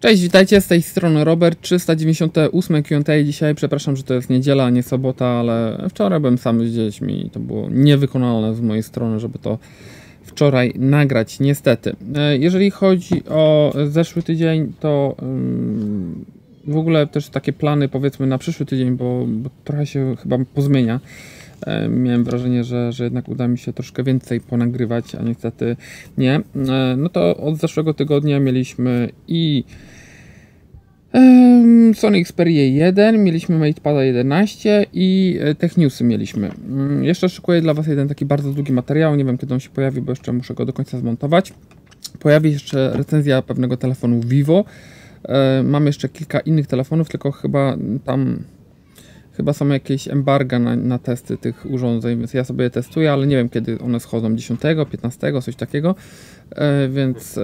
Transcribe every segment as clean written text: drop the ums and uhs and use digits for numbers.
Cześć, witajcie, z tej strony Robert, 398 Q&A dzisiaj. Przepraszam, że to jest niedziela, a nie sobota, ale wczoraj byłem sam z dziećmi i to było niewykonalne z mojej strony, żeby to wczoraj nagrać, niestety. Jeżeli chodzi o zeszły tydzień, to w ogóle też takie plany, powiedzmy, na przyszły tydzień, bo trochę się chyba pozmienia. Miałem wrażenie, że jednak uda mi się troszkę więcej ponagrywać, a niestety nie. No to od zeszłego tygodnia mieliśmy i Sony Xperia 1, mieliśmy MatePada 11 i Tech Newsy mieliśmy. Jeszcze szykuję dla Was jeden taki bardzo długi materiał, nie wiem kiedy on się pojawi, bo jeszcze muszę go do końca zmontować. Pojawi jeszcze recenzja pewnego telefonu Vivo. Mam jeszcze kilka innych telefonów, tylko chyba są jakieś embarga na testy tych urządzeń, więc ja sobie je testuję, ale nie wiem kiedy one schodzą, 10, 15, coś takiego, więc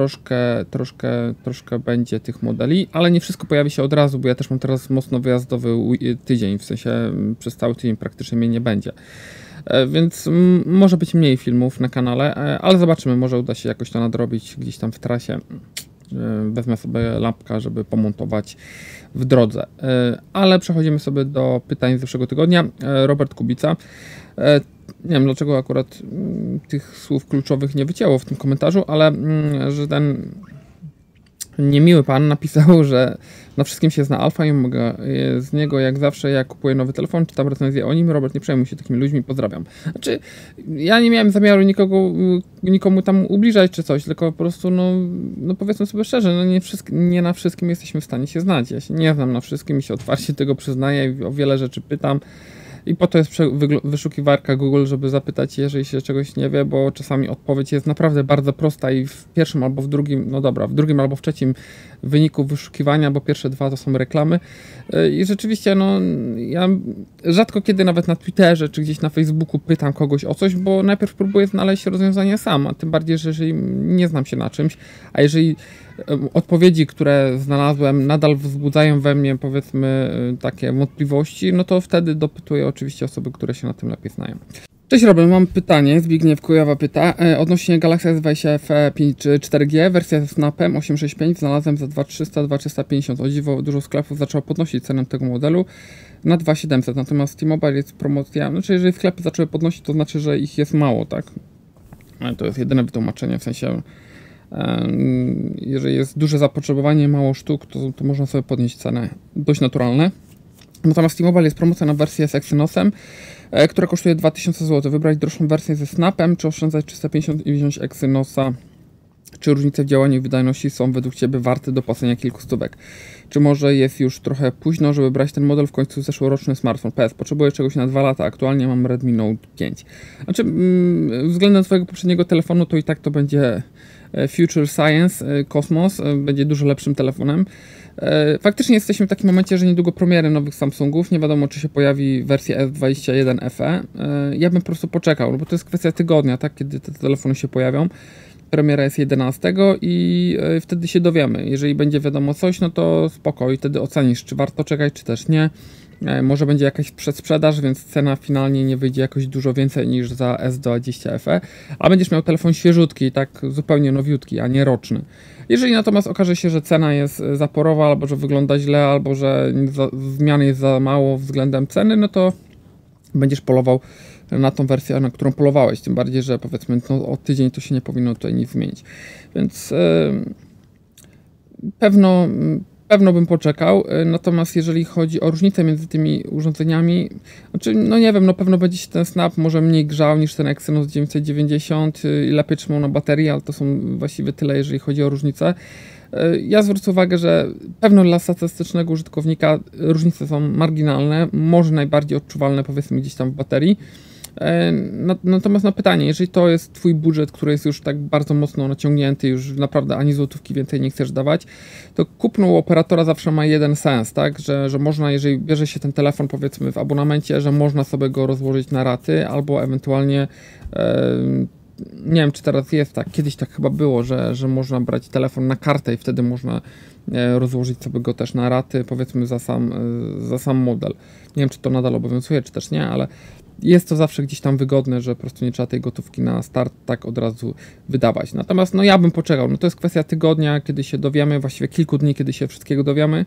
troszkę będzie tych modeli, ale nie wszystko pojawi się od razu, bo ja też mam teraz mocno wyjazdowy tydzień, w sensie przez cały tydzień praktycznie mnie nie będzie. Więc może być mniej filmów na kanale, ale zobaczymy, może uda się jakoś to nadrobić gdzieś tam w trasie. Wezmę sobie lampka, żeby pomontować w drodze. Ale przechodzimy sobie do pytań z zeszłego tygodnia. Robert Kubica. Nie wiem dlaczego akurat tych słów kluczowych nie wycięło w tym komentarzu, ale że ten niemiły pan napisał, że na wszystkim się zna alfa i omega. Z niego jak zawsze, jak kupuję nowy telefon, czytam recenzję o nim. Robert, nie przejmuj się takimi ludźmi, pozdrawiam. Znaczy, ja nie miałem zamiaru nikomu tam ubliżać czy coś, tylko po prostu, no powiedzmy sobie szczerze, nie na wszystkim jesteśmy w stanie się znać. Ja się nie znam na wszystkim i się otwarcie tego przyznaję i o wiele rzeczy pytam. I po to jest wyszukiwarka Google, żeby zapytać, jeżeli się czegoś nie wie, bo czasami odpowiedź jest naprawdę bardzo prosta i w pierwszym albo w drugim, no dobra, w drugim albo w trzecim wyniku wyszukiwania, bo pierwsze dwa to są reklamy. I rzeczywiście, no ja rzadko kiedy nawet na Twitterze czy gdzieś na Facebooku pytam kogoś o coś, bo najpierw próbuję znaleźć rozwiązanie sam, a tym bardziej, że jeżeli nie znam się na czymś, a jeżeli odpowiedzi, które znalazłem, nadal wzbudzają we mnie, powiedzmy, takie wątpliwości, no to wtedy dopytuję oczywiście osoby, które się na tym lepiej znają. Cześć Robert, mam pytanie, Zbigniew Kujawa pyta, odnośnie Galaxy S20 FE 4G, wersja ze Snapem 865 znalazłem za 2300, 2350, o dziwo dużo sklepów zaczęło podnosić cenę tego modelu na 2700, natomiast T-Mobile jest promocja, znaczy jeżeli sklepy zaczęły podnosić, to znaczy, że ich jest mało, tak? To jest jedyne wytłumaczenie, w sensie jeżeli jest duże zapotrzebowanie, mało sztuk, to można sobie podnieść cenę, dość naturalne. Natomiast T-Mobile jest promocja na wersję z Exynosem, która kosztuje 2000 zł. Wybrać droższą wersję ze Snapem, czy oszczędzać 350 i wziąć Exynosa? Czy różnice w działaniu i wydajności są według Ciebie warte dopłacenia kilku stówek? Czy może jest już trochę późno, żeby brać ten model, w końcu zeszłoroczny smartfon? PS, potrzebuję czegoś na 2 lata, aktualnie mam Redmi Note 5. Znaczy, względem Twojego poprzedniego telefonu to i tak to będzie Future Science, Kosmos, będzie dużo lepszym telefonem. Faktycznie jesteśmy w takim momencie, że niedługo premiery nowych Samsungów, nie wiadomo czy się pojawi wersja S21 FE. Ja bym po prostu poczekał, bo to jest kwestia tygodnia, tak, kiedy te telefony się pojawią. Premiera jest 11 i wtedy się dowiemy. Jeżeli będzie wiadomo coś, no to spoko i wtedy ocenisz, czy warto czekać, czy też nie. Może będzie jakaś przedsprzedaż, więc cena finalnie nie wyjdzie jakoś dużo więcej niż za S20 FE, a będziesz miał telefon świeżutki, tak zupełnie nowiutki, a nie roczny. Jeżeli natomiast okaże się, że cena jest zaporowa, albo że wygląda źle, albo że zmian jest za mało względem ceny, no to będziesz polował na tą wersję, na którą polowałeś, tym bardziej, że powiedzmy o tydzień to się nie powinno tutaj nic zmienić. Więc pewno bym poczekał, natomiast jeżeli chodzi o różnicę między tymi urządzeniami, znaczy, no nie wiem, no pewno będzie się ten Snap może mniej grzał niż ten Exynos 990 i lepiej trzymał na baterii, ale to są właściwie tyle, jeżeli chodzi o różnicę. Ja zwrócę uwagę, że pewno dla statystycznego użytkownika różnice są marginalne, może najbardziej odczuwalne powiedzmy gdzieś tam w baterii. Natomiast na pytanie, jeżeli to jest Twój budżet, który jest już tak bardzo mocno naciągnięty, już naprawdę ani złotówki więcej nie chcesz dawać, to kupno u operatora zawsze ma jeden sens, tak, że można, jeżeli bierze się ten telefon powiedzmy w abonamencie, że można sobie go rozłożyć na raty albo ewentualnie nie wiem, czy teraz jest tak, kiedyś tak chyba było, że można brać telefon na kartę i wtedy można rozłożyć sobie go też na raty, powiedzmy za sam model. Nie wiem, czy to nadal obowiązuje, czy też nie, ale jest to zawsze gdzieś tam wygodne, że po prostu nie trzeba tej gotówki na start tak od razu wydawać. Natomiast no ja bym poczekał, no to jest kwestia tygodnia, kiedy się dowiemy, właściwie kilku dni, kiedy się wszystkiego dowiemy.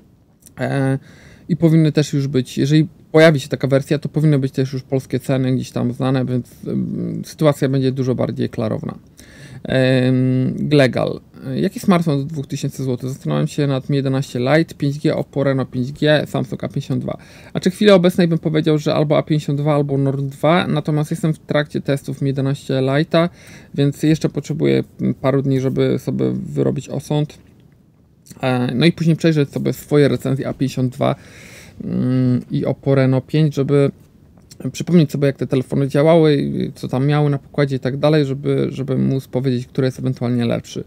I powinny też już być, jeżeli pojawi się taka wersja, to powinny być też już polskie ceny gdzieś tam znane, więc sytuacja będzie dużo bardziej klarowna. Glegal. Jaki smartfon do 2000 zł? Zastanawiam się nad Mi 11 Lite, 5G, Oppo Reno 5G, Samsung A52. A czy w chwili obecnej bym powiedział, że albo A52, albo Nord 2, natomiast jestem w trakcie testów Mi 11 Lite'a, więc jeszcze potrzebuję paru dni, żeby sobie wyrobić osąd. No i później przejrzeć sobie swoje recenzje A52 i Oppo Reno 5, żeby przypomnieć sobie, jak te telefony działały, co tam miały na pokładzie i tak dalej, żeby móc powiedzieć, który jest ewentualnie lepszy.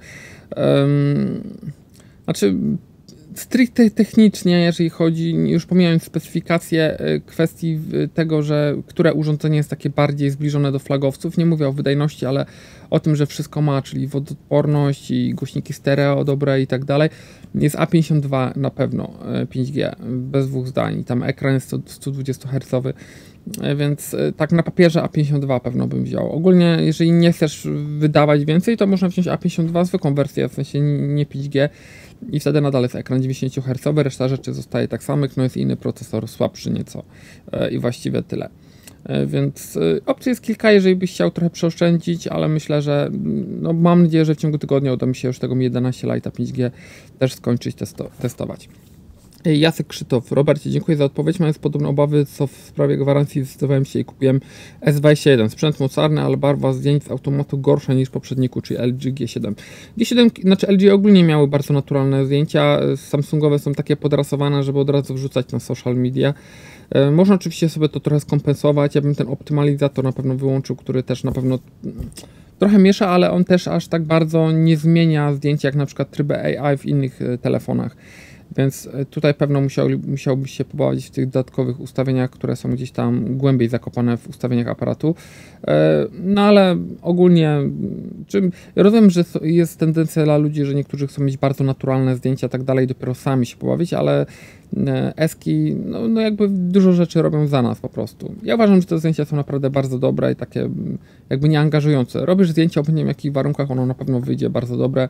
Znaczy, stricte technicznie, jeżeli chodzi, już pomijając specyfikację kwestii tego, że które urządzenie jest takie bardziej zbliżone do flagowców, nie mówię o wydajności, ale o tym, że wszystko ma, czyli wodoodporność i głośniki stereo dobre i tak dalej, jest A52 na pewno 5G, bez dwóch zdań. Tam ekran jest 120 Hz, więc tak na papierze A52 pewno bym wziął. Ogólnie, jeżeli nie chcesz wydawać więcej, to można wziąć A52 zwykłą wersję, w sensie nie 5G, i wtedy nadal jest ekran 90 Hz, reszta rzeczy zostaje tak samych, no jest inny procesor, słabszy nieco i właściwie tyle. Więc opcji jest kilka, jeżeli byś chciał trochę przeoszczędzić, ale myślę, że no mam nadzieję, że w ciągu tygodnia uda mi się już tego Mi 11 Lite'a 5G też skończyć testować. Jacek Krzytow. Robercie, dziękuję za odpowiedź. Mając podobne obawy, co w sprawie gwarancji, zdecydowałem się i kupiłem S21. Sprzęt mocarny, ale barwa zdjęć z automatu gorsza niż w poprzedniku, czyli LG G7. Znaczy LG ogólnie miały bardzo naturalne zdjęcia. Samsungowe są takie podrasowane, żeby od razu wrzucać na social media. Można oczywiście sobie to trochę skompensować. Ja bym ten optymalizator na pewno wyłączył, który też na pewno trochę miesza, ale on też aż tak bardzo nie zmienia zdjęcia, jak na przykład tryby AI w innych telefonach. Więc tutaj pewno musiałbyś się pobawić w tych dodatkowych ustawieniach, które są gdzieś tam głębiej zakopane w ustawieniach aparatu. No ale ogólnie rozumiem, że jest tendencja dla ludzi, że niektórzy chcą mieć bardzo naturalne zdjęcia i tak dalej, dopiero sami się pobawić, ale Eski no jakby dużo rzeczy robią za nas po prostu. Ja uważam, że te zdjęcia są naprawdę bardzo dobre i takie jakby nieangażujące. Robisz zdjęcie, obojętnie w jakich warunkach, ono na pewno wyjdzie bardzo dobre.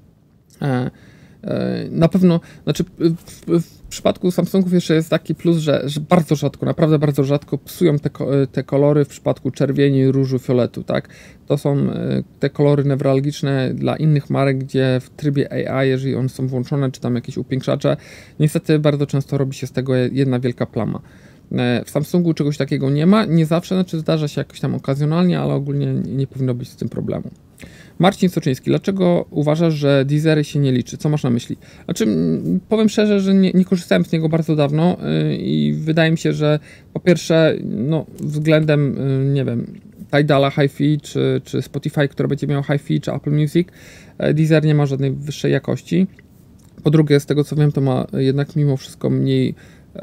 Na pewno, znaczy w przypadku Samsungów jeszcze jest taki plus, że bardzo rzadko, naprawdę bardzo rzadko psują te kolory w przypadku czerwieni, różu, fioletu, tak? To są te kolory newralgiczne dla innych marek, gdzie w trybie AI, jeżeli one są włączone, czy tam jakieś upiększacze, niestety bardzo często robi się z tego jedna wielka plama. W Samsungu czegoś takiego nie ma, nie zawsze, znaczy zdarza się jakoś tam okazjonalnie, ale ogólnie nie powinno być z tym problemu. Marcin Soczyński, dlaczego uważasz, że Deezery się nie liczy? Co masz na myśli? Znaczy, powiem szczerze, że nie korzystałem z niego bardzo dawno i wydaje mi się, że po pierwsze, no, względem, nie wiem, Tidala Hi-Fi czy Spotify, które będzie miało Hi-Fi, czy Apple Music, Deezer nie ma żadnej wyższej jakości. Po drugie, z tego co wiem, to ma jednak mimo wszystko mniej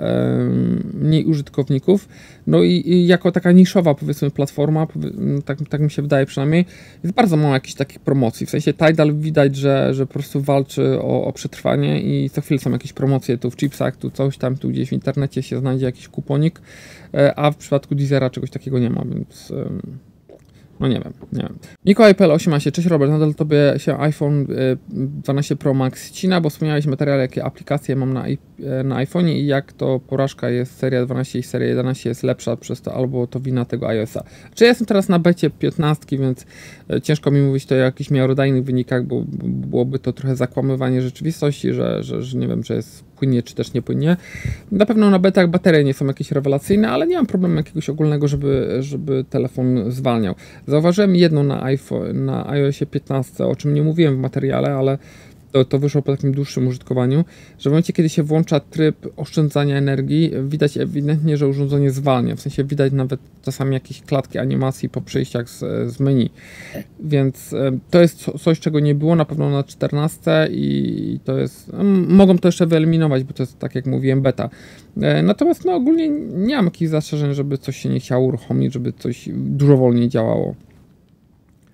użytkowników, no i jako taka niszowa, powiedzmy, platforma, tak mi się wydaje przynajmniej, jest bardzo mało jakichś takich promocji, w sensie Tidal widać, że po prostu walczy o przetrwanie i co chwilę są jakieś promocje, tu w chipsach, tu coś tam, tu gdzieś w internecie się znajdzie jakiś kuponik, a w przypadku Deezera czegoś takiego nie ma, więc no nie wiem. Mikołaj PL18, cześć Robert, nadal tobie się iPhone 12 Pro Max ccina, bo wspomniałeś materiale, jakie aplikacje mam na iPhone'ie i jak to porażka jest seria 12 i seria 11 jest lepsza przez to, albo to wina tego iOS-a. Czy ja jestem teraz na becie 15, więc ciężko mi mówić to o jakichś miarodajnych wynikach, bo byłoby to trochę zakłamywanie rzeczywistości, że nie wiem, że jest płynnie czy też nie płynnie. Na pewno na betach baterie nie są jakieś rewelacyjne, ale nie mam problemu jakiegoś ogólnego, żeby telefon zwalniał. Zauważyłem jedno na iOSie 15, o czym nie mówiłem w materiale, ale to wyszło po takim dłuższym użytkowaniu, że w momencie, kiedy się włącza tryb oszczędzania energii, widać ewidentnie, że urządzenie zwalnia. W sensie widać nawet czasami jakieś klatki animacji po przejściach z menu. Więc to jest coś, czego nie było na pewno na 14 i to jest... Mogą to jeszcze wyeliminować, bo to jest, tak jak mówiłem, beta. Natomiast no, ogólnie nie mam jakichś zastrzeżeń, żeby coś się nie chciało uruchomić, żeby coś dużo wolniej działało.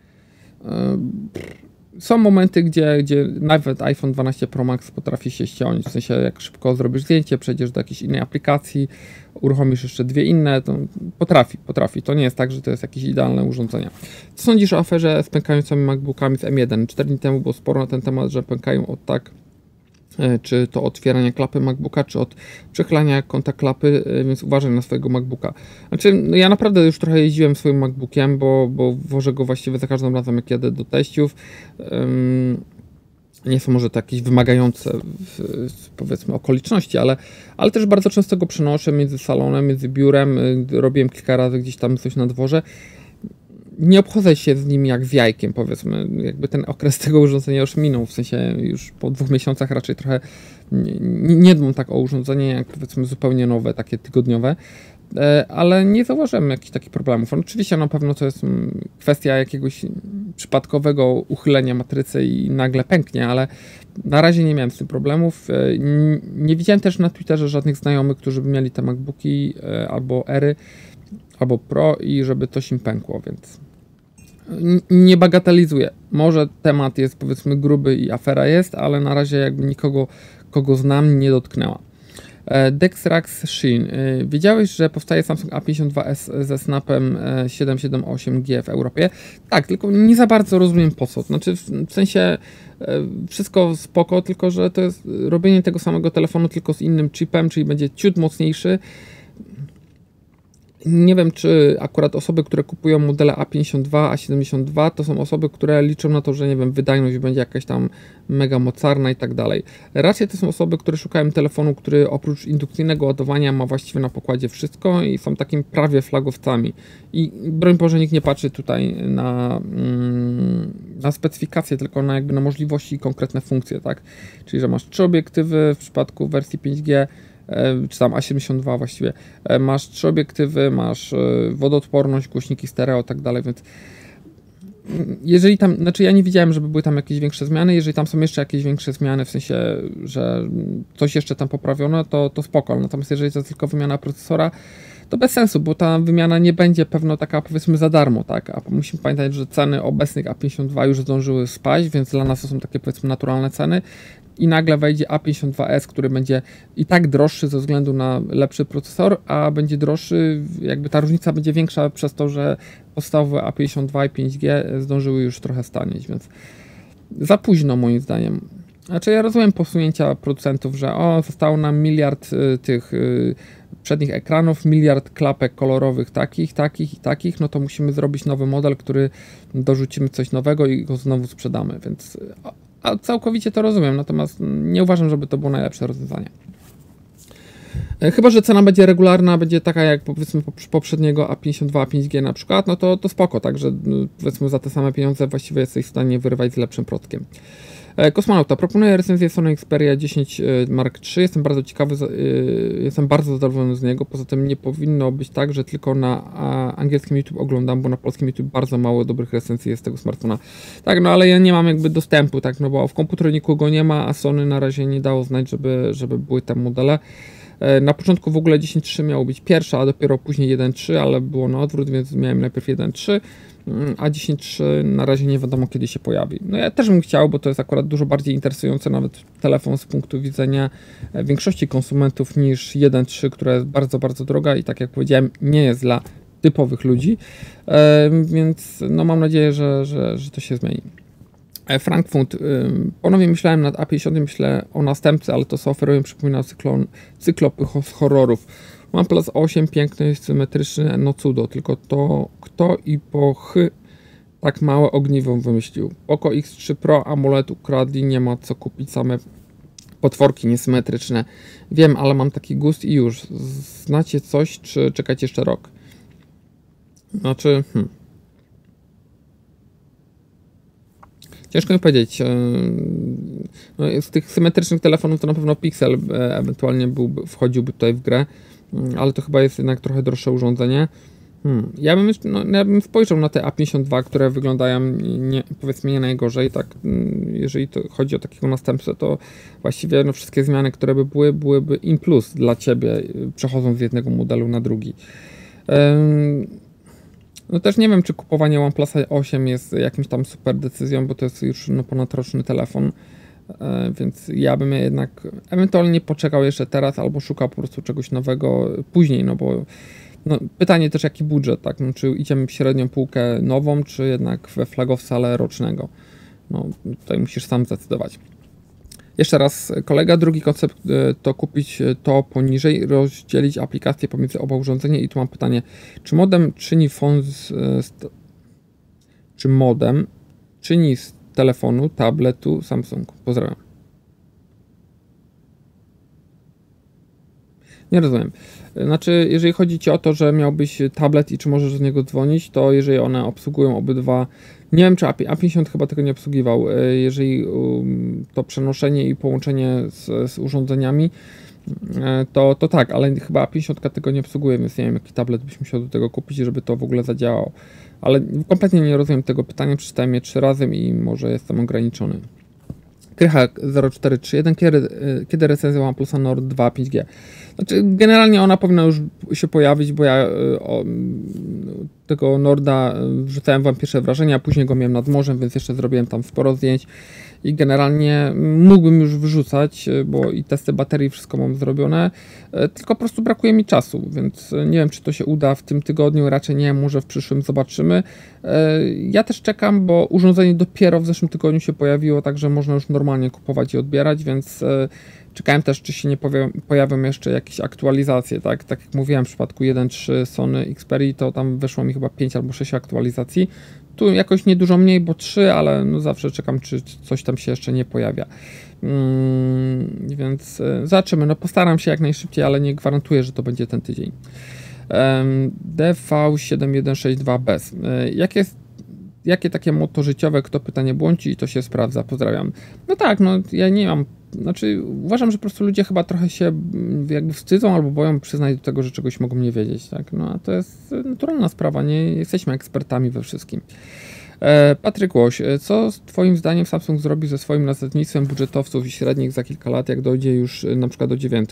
Są momenty, gdzie nawet iPhone 12 Pro Max potrafi się ściąć, w sensie jak szybko zrobisz zdjęcie, przejdziesz do jakiejś innej aplikacji, uruchomisz jeszcze dwie inne, to potrafi. To nie jest tak, że to jest jakieś idealne urządzenie. Co sądzisz o aferze z pękającymi MacBookami z M1? 4 dni temu było sporo na ten temat, że pękają od tak, czy to otwierania klapy MacBooka, czy od przechylania kąta klapy, więc uważaj na swojego MacBooka. Znaczy, no ja naprawdę już trochę jeździłem swoim MacBookiem, bo wożę go właściwie za każdym razem, jak jadę do teściów. Nie są może to jakieś wymagające, powiedzmy, okoliczności, ale też bardzo często go przenoszę między salonem, między biurem. Robiłem kilka razy gdzieś tam coś na dworze. Nie obchodzę się z nim jak z jajkiem, powiedzmy, jakby ten okres tego urządzenia już minął, w sensie już po 2 miesiącach raczej trochę nie dbam tak o urządzenie jak, powiedzmy, zupełnie nowe, takie tygodniowe, ale nie zauważyłem jakichś takich problemów. Oczywiście na pewno to jest kwestia jakiegoś przypadkowego uchylenia matrycy i nagle pęknie, ale na razie nie miałem z tym problemów. Nie widziałem też na Twitterze żadnych znajomych, którzy by mieli te MacBooki albo Ery, albo Pro i żeby coś im pękło, więc nie bagatelizuję. Może temat jest, powiedzmy, gruby i afera jest, ale na razie jakby nikogo, kogo znam, nie dotknęła. Dexrax Shin. Wiedziałeś, że powstaje Samsung A52s ze snapem 778G w Europie? Tak, tylko nie za bardzo rozumiem po co. Znaczy, w sensie wszystko spoko, tylko że to jest robienie tego samego telefonu, tylko z innym chipem, czyli będzie ciut mocniejszy. Nie wiem, czy akurat osoby, które kupują modele A52, A72, to są osoby, które liczą na to, że, nie wiem, wydajność będzie jakaś tam mega mocarna i tak dalej. Raczej to są osoby, które szukają telefonu, który oprócz indukcyjnego ładowania ma właściwie na pokładzie wszystko i są takim prawie flagowcami. I broń Boże, nikt nie patrzy tutaj na specyfikacje, tylko na jakby na możliwości i konkretne funkcje, tak? Czyli, że masz 3 obiektywy w przypadku wersji 5G, czy tam A72 właściwie, masz 3 obiektywy, masz wodoodporność, głośniki stereo i tak dalej, więc jeżeli tam, znaczy ja nie widziałem, żeby były tam jakieś większe zmiany, jeżeli tam są jeszcze jakieś większe zmiany, w sensie, że coś jeszcze tam poprawiono, to spoko, natomiast jeżeli to jest tylko wymiana procesora, to bez sensu, bo ta wymiana nie będzie pewno taka, powiedzmy, za darmo, tak, a musimy pamiętać, że ceny obecnych A52 już zdążyły spaść, więc dla nas to są takie, powiedzmy, naturalne ceny. I nagle wejdzie A52s, który będzie i tak droższy ze względu na lepszy procesor, a będzie droższy, jakby ta różnica będzie większa przez to, że podstawowe A52 i 5G zdążyły już trochę stanieć, więc za późno moim zdaniem. Znaczy ja rozumiem posunięcia producentów, że zostało nam miliard tych przednich ekranów, miliard klapek kolorowych takich, no to musimy zrobić nowy model, który dorzucimy coś nowego i go znowu sprzedamy, więc a całkowicie to rozumiem, natomiast nie uważam, żeby to było najlepsze rozwiązanie. Chyba że cena będzie regularna, będzie taka jak, powiedzmy, poprzedniego A52, A5G na przykład, no to spoko, także powiedzmy za te same pieniądze właściwie jesteś w stanie wyrywać z lepszym prockiem. Kosmonauta. Proponuję recenzję Sony Xperia 10 Mark III. Jestem bardzo ciekawy, jestem bardzo zadowolony z niego. Poza tym nie powinno być tak, że tylko na angielskim YouTube oglądam, bo na polskim YouTube bardzo mało dobrych recenzji jest tego smartfona. Tak, no ale ja nie mam jakby dostępu, tak, no bo w komputerniku go nie ma, a Sony na razie nie dało znać, żeby były te modele. Na początku w ogóle 10.3 miało być pierwsza, a dopiero później 1.3, ale było na odwrót, więc miałem najpierw 1.3, a 10.3 na razie nie wiadomo, kiedy się pojawi. No ja też bym chciał, bo to jest akurat dużo bardziej interesujący nawet telefon z punktu widzenia większości konsumentów niż 1.3, która jest bardzo, bardzo droga i tak jak powiedziałem, nie jest dla typowych ludzi, więc no mam nadzieję, że to się zmieni. Frankfurt. Ponownie myślałem nad A50, myślę o następcy, ale to co oferują przypomina cyklopy z horrorów. OnePlus 8 piękny, symetryczny, no cudo, tylko to kto i po tak małe ogniwo wymyślił. Poco X3 Pro AMOLED ukradli, nie ma co kupić, same potworki niesymetryczne. Wiem, ale mam taki gust i już. Znacie coś, czy czekajcie jeszcze rok? Znaczy, ciężko mi powiedzieć. No, z tych symetrycznych telefonów to na pewno Pixel ewentualnie wchodziłby tutaj w grę, ale to chyba jest jednak trochę droższe urządzenie. Ja bym spojrzał na te A52, które wyglądają powiedzmy nie najgorzej, tak, jeżeli to chodzi o takiego następcę, to właściwie no, wszystkie zmiany, które by byłyby in plus dla Ciebie, przechodząc z jednego modelu na drugi. No też nie wiem, czy kupowanie OnePlusa 8 jest jakimś tam super decyzją, bo to jest już ponadroczny telefon, więc ja bym jednak ewentualnie poczekał jeszcze teraz albo szukał po prostu czegoś nowego później, no bo pytanie też jaki budżet, tak, no, czy idziemy w średnią półkę nową, czy jednak we flagowca rocznego, no tutaj musisz sam zdecydować. Jeszcze raz, kolega, drugi koncept to kupić to poniżej, rozdzielić aplikacje pomiędzy oba urządzenia i tu mam pytanie, czy modem czyni z telefonu, tabletu Samsung? Pozdrawiam. Nie rozumiem. Znaczy, jeżeli chodzi ci o to, że miałbyś tablet i czy możesz z niego dzwonić, to jeżeli one obsługują obydwa, nie wiem czy A50 chyba tego nie obsługiwał, jeżeli to przenoszenie i połączenie z urządzeniami, to tak, ale chyba A50 tego nie obsługuje, więc nie wiem jaki tablet byś musiał do tego kupić, żeby to w ogóle zadziałało. Ale kompletnie nie rozumiem tego pytania, przeczytałem je 3 razy i może jestem ograniczony. Krycha 0431, kiedy recenzja OnePlusa Nord 2 5G? Znaczy, generalnie ona powinna już się pojawić, bo ja tego Norda wrzucałem wam pierwsze wrażenia, a później go miałem nad morzem, więc jeszcze zrobiłem tam sporo zdjęć i generalnie mógłbym już wyrzucać, bo i testy baterii, wszystko mam zrobione, tylko po prostu brakuje mi czasu, więc nie wiem, czy to się uda w tym tygodniu, raczej nie, może w przyszłym zobaczymy. Ja też czekam, bo urządzenie dopiero w zeszłym tygodniu się pojawiło, także można już normalnie kupować i odbierać, więc czekałem też, czy się nie pojawią jeszcze jakieś aktualizacje, tak jak mówiłem w przypadku 1.3 Sony Xperia, to tam wyszło mi chyba 5 albo 6 aktualizacji. Tu jakoś nie dużo mniej, bo 3, ale no zawsze czekam, czy coś tam się jeszcze nie pojawia. Więc zobaczymy, no postaram się jak najszybciej, ale nie gwarantuję, że to będzie ten tydzień. DV7162 bez. Jakie takie motto życiowe, kto pytanie błądzi i to się sprawdza, pozdrawiam. No tak, no ja nie mam, znaczy uważam, że po prostu ludzie chyba trochę się jakby wstydzą albo boją przyznać do tego, że czegoś mogą nie wiedzieć, tak, no a to jest naturalna sprawa, nie jesteśmy ekspertami we wszystkim. Patryk Łoś, co twoim zdaniem Samsung zrobi ze swoim nazewnictwem budżetowców i średnich za kilka lat, jak dojdzie już na przykład do 9?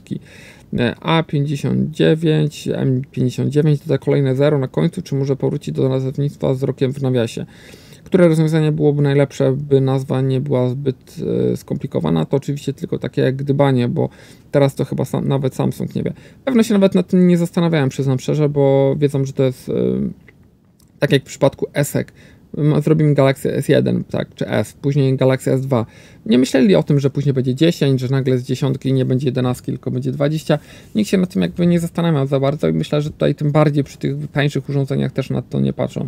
A59, M59, doda kolejne 0 na końcu, czy może powrócić do nazewnictwa z rokiem w nawiasie? Które rozwiązanie byłoby najlepsze, by nazwa nie była zbyt skomplikowana? To oczywiście tylko takie jak gdybanie, bo teraz to chyba nawet Samsung nie wie. Pewno się nawet nad tym nie zastanawiałem, przyznam szczerze, bo wiedzą, że to jest tak jak w przypadku S-ek. Zrobimy Galaxy S1, tak, czy S, później Galaxy S2. Nie myśleli o tym, że później będzie 10, że nagle z 10 nie będzie 11, tylko będzie 20. Nikt się nad tym jakby nie zastanawiał za bardzo i myślę, że tutaj tym bardziej przy tych tańszych urządzeniach też na to nie patrzą.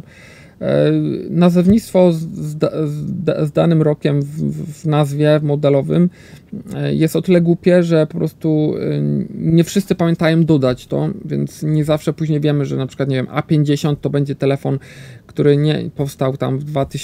Nazewnictwo z danym rokiem w nazwie modelowym jest o tyle głupie, że po prostu nie wszyscy pamiętają dodać to, więc nie zawsze później wiemy, że na przykład, nie wiem, A50 to będzie telefon, który nie powstał tam w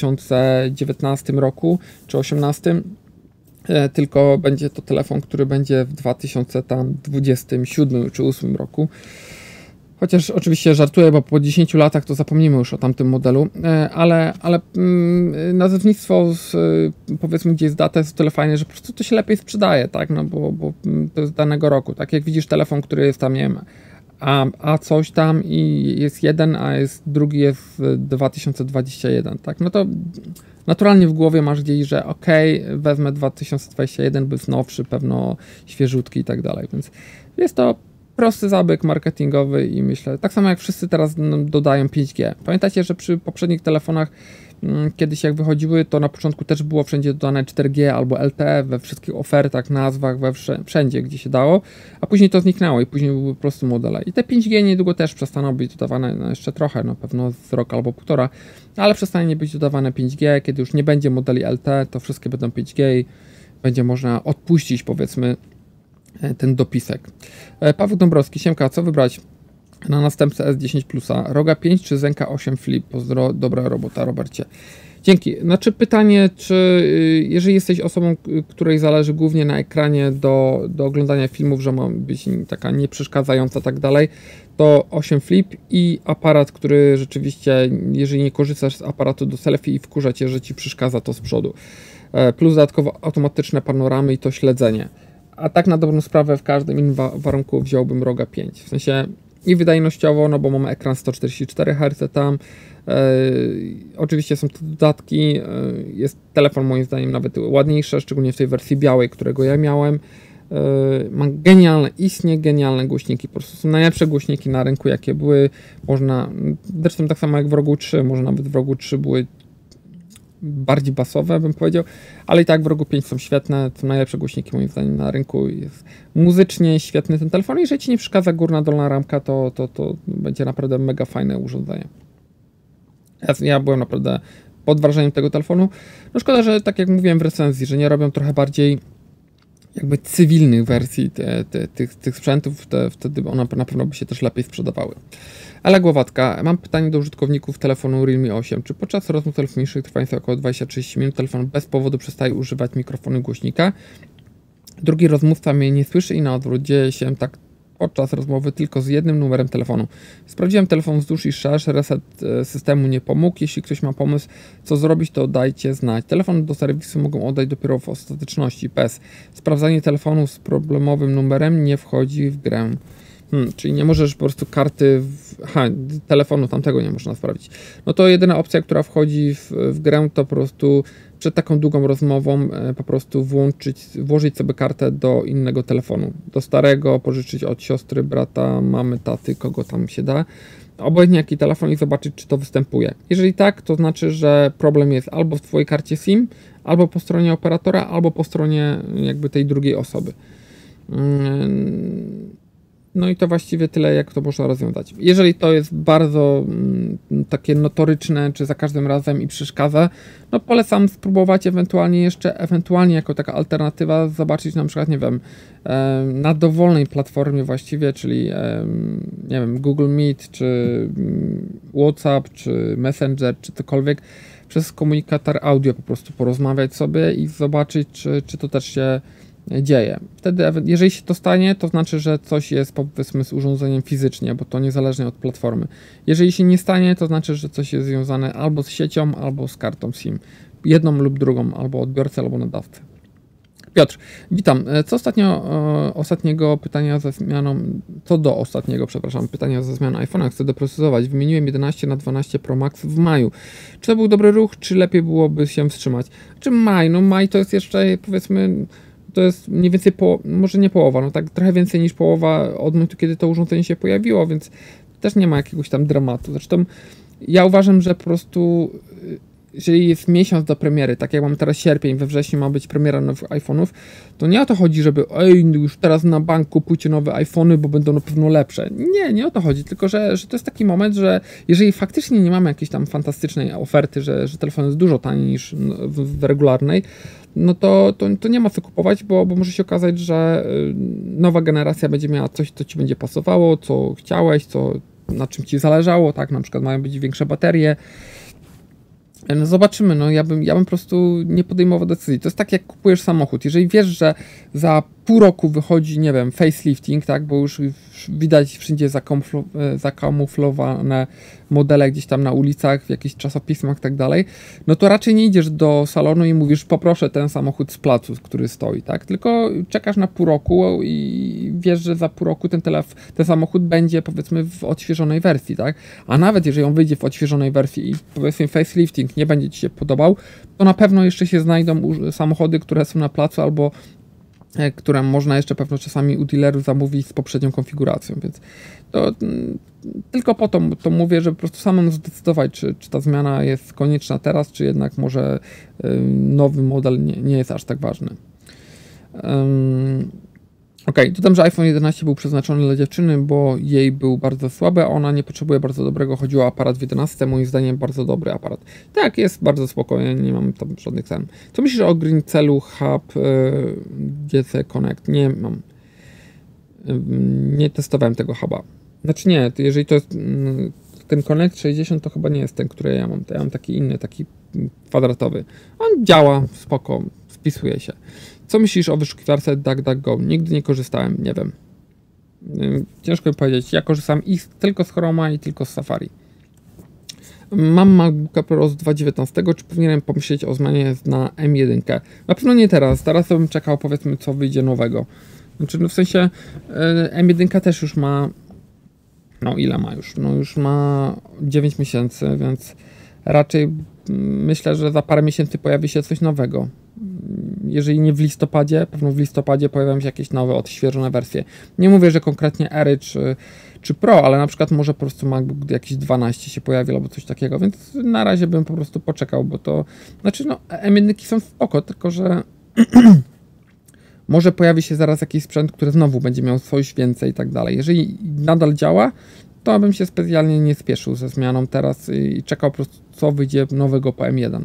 2019 roku czy 2018, tylko będzie to telefon, który będzie w 2027 czy 2028 roku. Chociaż oczywiście żartuję, bo po 10 latach to zapomnimy już o tamtym modelu, ale nazewnictwo powiedzmy gdzieś z datą jest o tyle fajne, że po prostu to się lepiej sprzedaje, tak, no bo to jest danego roku, tak jak widzisz telefon, który jest tam, nie wiem, a coś tam i jest jeden, a jest drugi jest 2021, tak, no to naturalnie w głowie masz gdzieś, że okej, wezmę 2021, bo jest nowszy, pewno świeżutki i tak dalej, więc jest to prosty zabieg marketingowy i myślę, tak samo jak wszyscy teraz dodają 5G. Pamiętacie, że przy poprzednich telefonach kiedyś jak wychodziły, to na początku też było wszędzie dodane 4G albo LTE we wszystkich ofertach, nazwach, wszędzie, gdzie się dało, a później to zniknęło i później były po prostu modele. I te 5G niedługo też przestaną być dodawane, no jeszcze trochę, no pewno z rok albo półtora, ale przestanie nie być dodawane 5G, kiedy już nie będzie modeli LTE, to wszystkie będą 5G i będzie można odpuścić, powiedzmy, ten dopisek. Paweł Dąbrowski, siemka, co wybrać na następcę S10 Plusa? Roga 5 czy Zenka 8 Flip? Pozdro, dobra robota, Robercie. Dzięki. Znaczy pytanie, czy jeżeli jesteś osobą, której zależy głównie na ekranie do oglądania filmów, że ma być taka nieprzeszkadzająca tak dalej, to 8 Flip i aparat, który rzeczywiście, jeżeli nie korzystasz z aparatu do selfie i wkurza cię, że ci przeszkadza to z przodu. Plus dodatkowo automatyczne panoramy i to śledzenie. A tak na dobrą sprawę w każdym innym warunku wziąłbym Roga 5. W sensie I wydajnościowo, no bo mamy ekran 144 Hz tam. Oczywiście są to dodatki. Jest telefon moim zdaniem nawet ładniejszy, szczególnie w tej wersji białej, którego ja miałem. Ma istnie genialne głośniki. Po prostu są najlepsze głośniki na rynku, jakie były. Można, zresztą tak samo jak w Rogu 3, może nawet w Rogu 3 były bardziej basowe, bym powiedział, ale i tak w Rogu 5 są świetne, są najlepsze głośniki moim zdaniem na rynku. Jest muzycznie świetny ten telefon. Jeżeli ci nie przeszkadza górna, dolna ramka, to będzie naprawdę mega fajne urządzenie. Ja byłem naprawdę pod wrażeniem tego telefonu. No szkoda, że tak jak mówiłem w recenzji, że nie robią trochę bardziej jakby cywilnych wersji tych sprzętów, wtedy one na pewno by się też lepiej sprzedawały. Ale głowatka, mam pytanie do użytkowników telefonu Realme 8. Czy podczas rozmów telefonicznych trwających około 20-30 minut telefon bez powodu przestaje używać mikrofonu i głośnika? Drugi rozmówca mnie nie słyszy i na odwrót. Dzieje się tak podczas rozmowy tylko z jednym numerem telefonu. Sprawdziłem telefon wzdłuż i wszerz, reset systemu nie pomógł. Jeśli ktoś ma pomysł, co zrobić, to dajcie znać. Telefon do serwisu mogą oddać dopiero w ostateczności. Sprawdzanie telefonu z problemowym numerem nie wchodzi w grę. Czyli nie możesz po prostu karty telefonu tamtego nie można sprawdzić. No to jedyna opcja, która wchodzi w grę, to po prostu przed taką długą rozmową po prostu włożyć sobie kartę do innego telefonu. Do starego, pożyczyć od siostry, brata, mamy, taty, kogo tam się da. Obojętnie jaki telefon i zobaczyć, czy to występuje. Jeżeli tak, to znaczy, że problem jest albo w twojej karcie SIM, albo po stronie operatora, albo po stronie jakby tej drugiej osoby. No i to właściwie tyle, jak to można rozwiązać. Jeżeli to jest bardzo takie notoryczne, czy za każdym razem i przeszkadza, no polecam spróbować ewentualnie jako taka alternatywa zobaczyć na przykład, nie wiem, na dowolnej platformie właściwie, czyli nie wiem, Google Meet, czy WhatsApp, czy Messenger, czy cokolwiek, przez komunikator audio po prostu porozmawiać sobie i zobaczyć, czy to też się dzieje. Wtedy, jeżeli się to stanie, to znaczy, że coś jest powiedzmy z urządzeniem fizycznie, bo to niezależnie od platformy. Jeżeli się nie stanie, to znaczy, że coś jest związane albo z siecią, albo z kartą SIM. Jedną lub drugą, albo odbiorcę, albo nadawcę. Piotr, witam. Ostatniego pytania ze zmianą, pytania ze zmianą iPhone'a chcę doprecyzować. Wymieniłem 11 na 12 Pro Max w maju. Czy to był dobry ruch, czy lepiej byłoby się wstrzymać? Czy maj to jest jeszcze, powiedzmy, to jest mniej więcej, może nie połowa, no tak trochę więcej niż połowa od momentu, kiedy to urządzenie się pojawiło, więc też nie ma jakiegoś tam dramatu. Zresztą ja uważam, że po prostu jeżeli jest miesiąc do premiery, tak jak mam teraz sierpień, we wrześniu ma być premiera nowych iPhone'ów, to nie o to chodzi, żeby już teraz na bank kupujcie nowe iPhone'y, bo będą na pewno lepsze. Nie o to chodzi, tylko że to jest taki moment, że jeżeli faktycznie nie mamy jakiejś tam fantastycznej oferty, że telefon jest dużo taniej niż w regularnej, no to nie ma co kupować, bo może się okazać, że nowa generacja będzie miała coś, co ci będzie pasowało, co chciałeś, na czym ci zależało, tak, na przykład mają być większe baterie. No zobaczymy, no ja bym po prostu nie podejmował decyzji. To jest tak, jak kupujesz samochód. Jeżeli wiesz, że za pół roku wychodzi, nie wiem, facelifting, tak, bo już widać wszędzie zakamuflowane modele gdzieś tam na ulicach, w jakichś czasopismach i tak dalej, no to raczej nie idziesz do salonu i mówisz, poproszę ten samochód z placu, który stoi, tak, tylko czekasz na pół roku i wiesz, że za pół roku ten samochód będzie, powiedzmy, w odświeżonej wersji, tak, a nawet jeżeli on wyjdzie w odświeżonej wersji i, powiedzmy, facelifting nie będzie ci się podobał, to na pewno jeszcze się znajdą samochody, które są na placu albo które można jeszcze pewno czasami u dealerów zamówić z poprzednią konfiguracją, więc to tylko po to mówię, żeby po prostu samemu zdecydować, czy ta zmiana jest konieczna teraz, czy jednak może nowy model nie jest aż tak ważny. Dodam, że iPhone 11 był przeznaczony dla dziewczyny, bo jej był bardzo słaby, a ona nie potrzebuje bardzo dobrego. Chodziło o aparat w 11, moim zdaniem bardzo dobry aparat. Tak, jest bardzo spokojny, nie mam tam żadnych cen. Co myślisz o Green Celu Hub GC Connect? Nie mam. Nie testowałem tego huba. Znaczy nie, jeżeli to jest ten Connect 60, to chyba nie jest ten, który ja mam. To ja mam taki inny, taki kwadratowy. On działa, spoko, spisuje się. Co myślisz o wyszukiwarce DuckDuckGo? Nigdy nie korzystałem, nie wiem. Ciężko mi powiedzieć. Ja korzystam tylko z Chroma i tylko z Safari. Mam MacBooka Pro z 2019. Czy powinienem pomyśleć o zmianie na M1? Na pewno nie teraz. Teraz to bym czekał, powiedzmy, co wyjdzie nowego. Znaczy, no w sensie M1 też już ma no ile ma już? No już ma 9 miesięcy, więc raczej myślę, że za parę miesięcy pojawi się coś nowego. Jeżeli nie w listopadzie, pewno w listopadzie pojawią się jakieś nowe, odświeżone wersje. Nie mówię, że konkretnie Airy czy Pro, ale na przykład może po prostu MacBook jakiś 12 się pojawi albo coś takiego, więc na razie bym po prostu poczekał, bo to, znaczy no M1 są spoko, tylko że może pojawi się zaraz jakiś sprzęt, który znowu będzie miał coś więcej i tak dalej. Jeżeli nadal działa, to bym się specjalnie nie spieszył ze zmianą teraz i czekał po prostu, co wyjdzie nowego po M1.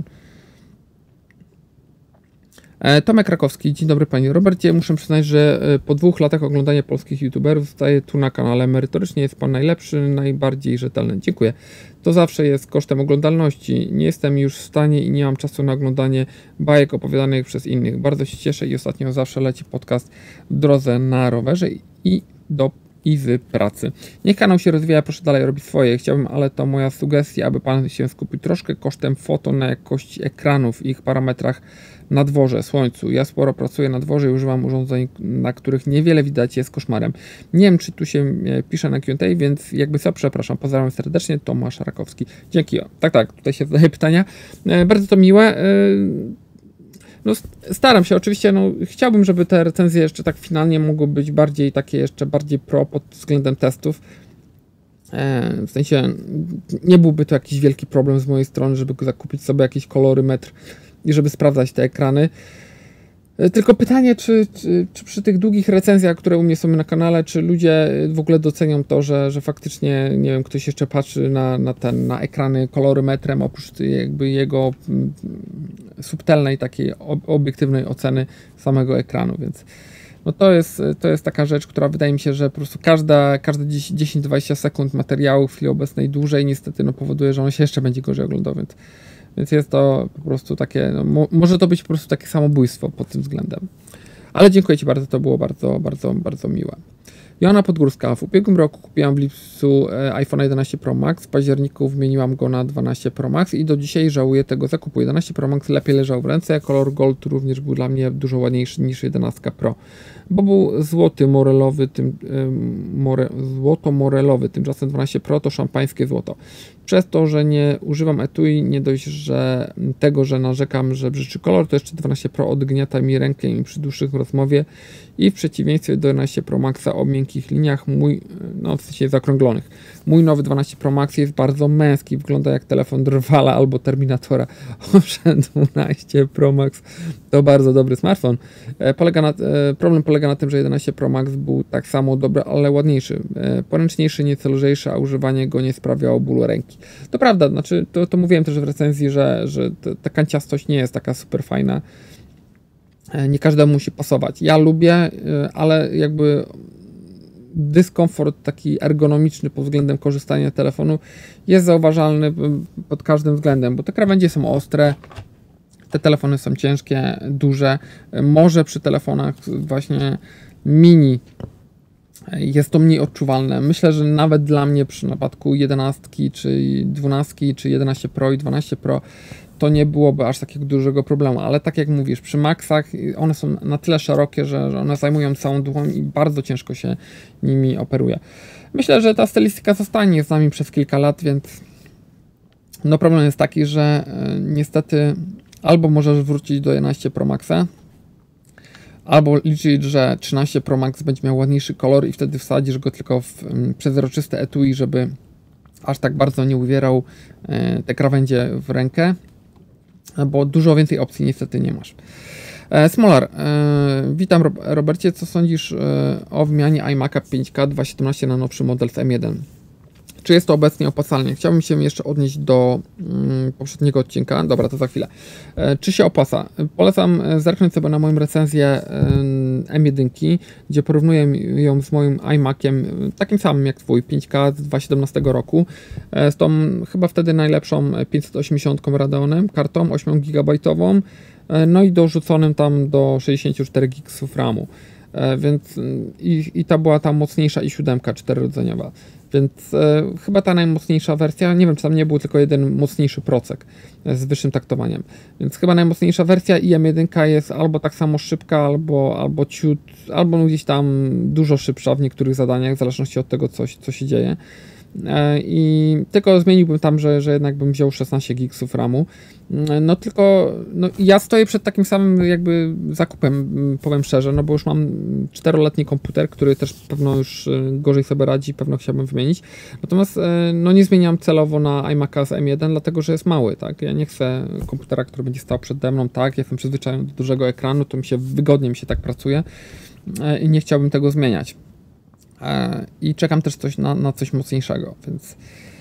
Tomek Rakowski, dzień dobry panie Robercie, muszę przyznać, że po 2 latach oglądania polskich youtuberów zostaje tu na kanale. Merytorycznie jest pan najlepszy, najbardziej rzetelny. Dziękuję. To zawsze jest kosztem oglądalności. Nie jestem już w stanie i nie mam czasu na oglądanie bajek opowiadanych przez innych. Bardzo się cieszę i ostatnio zawsze leci podcast w drodze na rowerze i z pracy. Niech kanał się rozwija, proszę dalej robić swoje. Chciałbym, ale to moja sugestia, aby pan się skupił troszkę kosztem foto na jakości ekranów i ich parametrach na dworze, słońcu. Ja sporo pracuję na dworze i używam urządzeń, na których niewiele widać, jest koszmarem. Nie wiem, czy tu się pisze na Q&A, więc jakby co, przepraszam. Pozdrawiam serdecznie, Tomasz Rakowski. Dzięki. Tak, tutaj się zadaje pytania. Bardzo to miłe. No, staram się, oczywiście, no, chciałbym, żeby te recenzje jeszcze tak finalnie mogły być bardziej takie, jeszcze bardziej pro pod względem testów. W sensie nie byłby to jakiś wielki problem z mojej strony, żeby zakupić sobie jakiś kolorymetr i żeby sprawdzać te ekrany. Tylko pytanie, czy przy tych długich recenzjach, które u mnie są na kanale, czy ludzie w ogóle docenią to, że faktycznie, nie wiem, ktoś jeszcze patrzy na ekrany kolorymetrem, oprócz jakby jego subtelnej, takiej obiektywnej oceny samego ekranu, więc no to jest taka rzecz, która wydaje mi się, że po prostu każde 10-20 sekund materiału w chwili obecnej dłużej niestety no, powoduje, że on się jeszcze będzie gorzej oglądał, więc jest to po prostu takie, no, może to być po prostu takie samobójstwo pod tym względem. Ale dziękuję ci bardzo, to było bardzo, bardzo, bardzo miłe. Joanna Podgórska. W ubiegłym roku kupiłam w lipcu iPhone 11 Pro Max. W październiku wymieniłam go na 12 Pro Max i do dzisiaj żałuję tego zakupu. 11 Pro Max lepiej leżał w ręce. Kolor Gold również był dla mnie dużo ładniejszy niż 11 Pro. Bo był złoto-morelowy, tymczasem 12 Pro to szampańskie złoto. Przez to, że nie używam etui, nie dość, że narzekam, że brzydszy kolor, to jeszcze 12 Pro odgniata mi rękę i przy dłuższych rozmowie i w przeciwieństwie do 11 Pro Maxa o miękkich liniach, w sensie zakrąglonych. Mój nowy 12 Pro Max jest bardzo męski, wygląda jak telefon Drwala albo Terminatora. Owszem, 12 Pro Max to bardzo dobry smartfon. Problem polega na tym, że 11 Pro Max był tak samo dobry, ale ładniejszy. Poręczniejszy, nieco lżejszy, a używanie go nie sprawiało bólu ręki. To prawda, znaczy to mówiłem też w recenzji, że ta kanciastość nie jest taka super fajna. Nie każdemu musi pasować. Ja lubię, ale jakby dyskomfort taki ergonomiczny pod względem korzystania telefonu jest zauważalny pod każdym względem, bo te krawędzie są ostre, te telefony są ciężkie, duże. Może przy telefonach właśnie mini jest to mniej odczuwalne. Myślę, że nawet dla mnie przy przypadku 11, czy 12, czy 11 Pro i 12 Pro to nie byłoby aż takiego dużego problemu, ale tak jak mówisz, przy Maxach one są na tyle szerokie, że one zajmują całą dłoń i bardzo ciężko się nimi operuje. Myślę, że ta stylistyka zostanie z nami przez kilka lat, więc no problem jest taki, że niestety albo możesz wrócić do 11 Pro Maxa, albo liczyć, że 13 Pro Max będzie miał ładniejszy kolor i wtedy wsadzisz go tylko w przezroczyste etui, żeby aż tak bardzo nie uwierał te krawędzie w rękę, bo dużo więcej opcji niestety nie masz. Smolar, witam Robercie, co sądzisz o wymianie iMac'a 5K 217 na nowszy model z M1? Czy jest to obecnie opłacalne? Chciałbym się jeszcze odnieść do poprzedniego odcinka. Dobra, to za chwilę. Czy się opłaca? Polecam zerknąć sobie na moją recenzję M1, gdzie porównuję ją z moim iMaciem, takim samym jak twój, 5K z 2017 roku, z tą chyba wtedy najlepszą 580 Radeonem, kartą 8 GB, no i dorzuconym tam do 64 GB RAMu. Więc i ta była ta mocniejsza i 7 4-rdzeniowa. Więc chyba ta najmocniejsza wersja, nie wiem, czy tam nie był tylko jeden mocniejszy procek z wyższym taktowaniem. Więc chyba najmocniejsza wersja i M1 jest albo tak samo szybka, albo ciut, albo gdzieś tam dużo szybsza w niektórych zadaniach, w zależności od tego, co się dzieje. I tylko zmieniłbym tam, że jednak bym wziął 16 gigsów RAMu. No tylko ja stoję przed takim samym jakby zakupem, powiem szczerze, no bo już mam 4-letni komputer, który też pewno już gorzej sobie radzi, pewno chciałbym wymienić. Natomiast no nie zmieniam celowo na iMac'a z M1, dlatego że jest mały, tak? Ja nie chcę komputera, który będzie stał przede mną, tak? Jestem przyzwyczajony do dużego ekranu, to wygodnie mi się tak pracuje i nie chciałbym tego zmieniać. I czekam też na coś mocniejszego, więc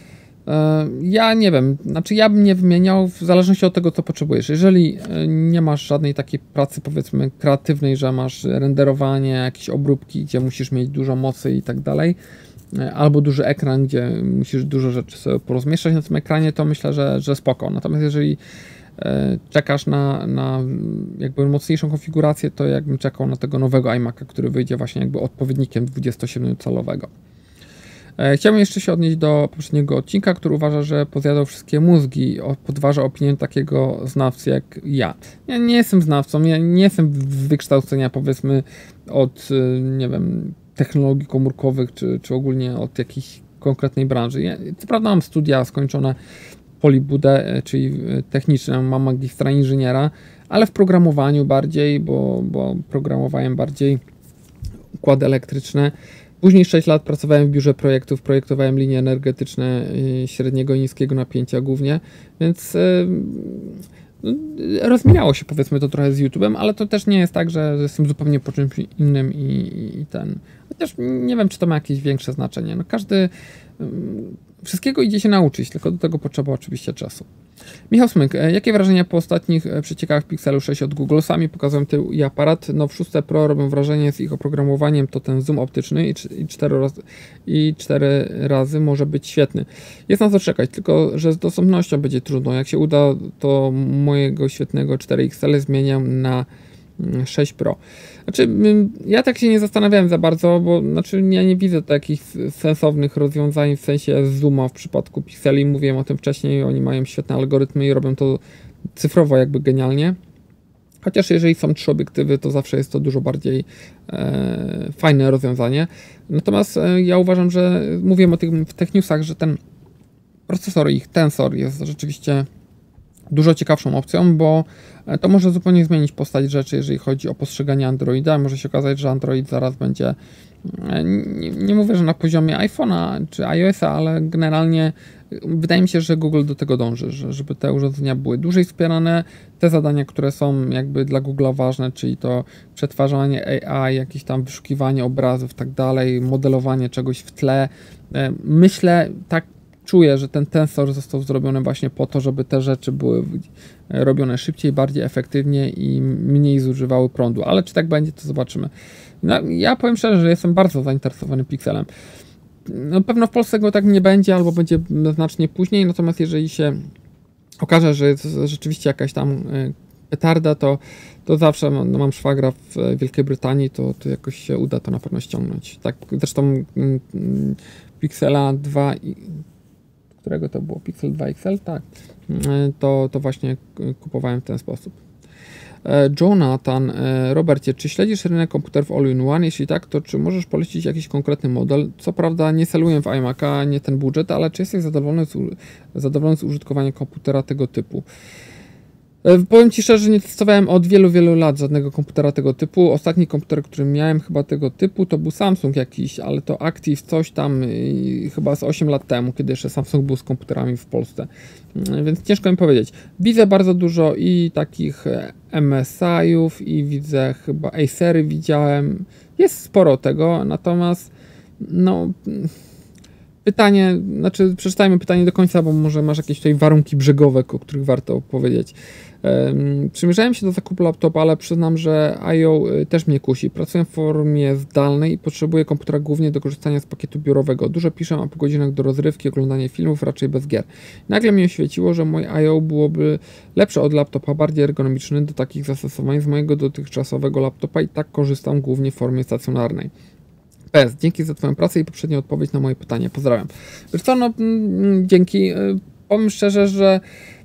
ja nie wiem, znaczy ja bym nie wymieniał w zależności od tego, co potrzebujesz. Jeżeli nie masz żadnej takiej pracy, powiedzmy, kreatywnej, że masz renderowanie, jakieś obróbki, gdzie musisz mieć dużo mocy i tak dalej, albo duży ekran, gdzie musisz dużo rzeczy sobie porozmieszczać na tym ekranie, to myślę, że spoko. Natomiast jeżeli czekasz na jakby mocniejszą konfigurację, to jakbym czekał na tego nowego iMac'a, który wyjdzie właśnie jakby odpowiednikiem 27-calowego. Chciałbym jeszcze się odnieść do poprzedniego odcinka, który uważa, że pozjadał wszystkie mózgi, podważa opinię takiego znawcy jak ja. Ja nie jestem znawcą, ja nie jestem z wykształcenia, powiedzmy, od, nie wiem, technologii komórkowych, czy ogólnie od jakiejś konkretnej branży. Ja, co prawda mam studia skończone Polibudę, czyli techniczne, mam magistra inżyniera, ale w programowaniu bardziej, bo programowałem bardziej układy elektryczne. Później 6 lat pracowałem w biurze projektów, projektowałem linie energetyczne średniego i niskiego napięcia głównie, więc rozmijało się, powiedzmy, to trochę z YouTube'em, ale to też nie jest tak, że jestem zupełnie po czymś innym i ten... Chociaż nie wiem, czy to ma jakieś większe znaczenie. No wszystkiego idzie się nauczyć, tylko do tego potrzeba oczywiście czasu. Michał Smyk, jakie wrażenia po ostatnich przeciekach Pixelu 6 od Google? Sami pokazują tył i aparat. No w 6 Pro robią wrażenie z ich oprogramowaniem, to ten zoom optyczny i 4 razy może być świetny. Jest na co czekać, tylko że z dostępnością będzie trudno. Jak się uda, to mojego świetnego 4XL zmienię na 6 Pro. Znaczy, ja tak się nie zastanawiałem za bardzo, bo znaczy ja nie widzę takich sensownych rozwiązań w sensie zooma w przypadku Pixeli. Mówiłem o tym wcześniej, oni mają świetne algorytmy i robią to cyfrowo jakby genialnie. Chociaż jeżeli są 3 obiektywy, to zawsze jest to dużo bardziej fajne rozwiązanie. Natomiast ja uważam, że mówiłem o tym w Tech Newsach, że ten procesor, ich Tensor jest rzeczywiście dużo ciekawszą opcją, bo to może zupełnie zmienić postać rzeczy, jeżeli chodzi o postrzeganie Androida. Może się okazać, że Android zaraz będzie, nie mówię, że na poziomie iPhone'a czy iOS-a, ale generalnie wydaje mi się, że Google do tego dąży, żeby te urządzenia były dłużej wspierane. Te zadania, które są jakby dla Google'a ważne, czyli to przetwarzanie AI, jakieś tam wyszukiwanie obrazów, tak dalej, modelowanie czegoś w tle. Myślę, tak czuję, że ten tensor został zrobiony właśnie po to, żeby te rzeczy były robione szybciej, bardziej efektywnie i mniej zużywały prądu. Ale czy tak będzie, to zobaczymy. No, ja powiem szczerze, że jestem bardzo zainteresowany Pixelem. No, pewno w Polsce go tak nie będzie, albo będzie znacznie później, natomiast jeżeli się okaże, że jest rzeczywiście jakaś tam petarda, to zawsze mam szwagra w Wielkiej Brytanii, to jakoś się uda to na pewno ściągnąć. Tak, zresztą Pixela 2, którego to było? Pixel 2 XL? Tak. To właśnie kupowałem w ten sposób. Jonathan, Robercie, czy śledzisz rynek komputerów all-in-one? Jeśli tak, to czy możesz polecić jakiś konkretny model? Co prawda nie celuję w iMac'a, nie ten budżet, ale czy jesteś zadowolony z użytkowania komputera tego typu? Powiem Ci szczerze, nie testowałem od wielu lat żadnego komputera tego typu. Ostatni komputer, który miałem chyba tego typu, to był Samsung jakiś, ale to Active coś tam chyba z 8 lat temu, kiedy jeszcze Samsung był z komputerami w Polsce. Więc ciężko mi powiedzieć. Widzę bardzo dużo i takich MSI-ów i widzę chyba Acery widziałem. Jest sporo tego, natomiast no... Pytanie, znaczy przeczytajmy pytanie do końca, bo może masz jakieś tutaj warunki brzegowe, o których warto powiedzieć. Przymierzałem się do zakupu laptopa, ale przyznam, że I/O też mnie kusi. Pracuję w formie zdalnej i potrzebuję komputera głównie do korzystania z pakietu biurowego. Dużo piszę, a po godzinach do rozrywki, oglądania filmów, raczej bez gier. Nagle mi oświeciło, że mój I/O byłoby lepsze od laptopa, bardziej ergonomiczny do takich zastosowań z mojego dotychczasowego laptopa i tak korzystam głównie w formie stacjonarnej. Dzięki za twoją pracę i poprzednią odpowiedź na moje pytanie. Pozdrawiam. Wiesz co, no dzięki. Powiem szczerze, że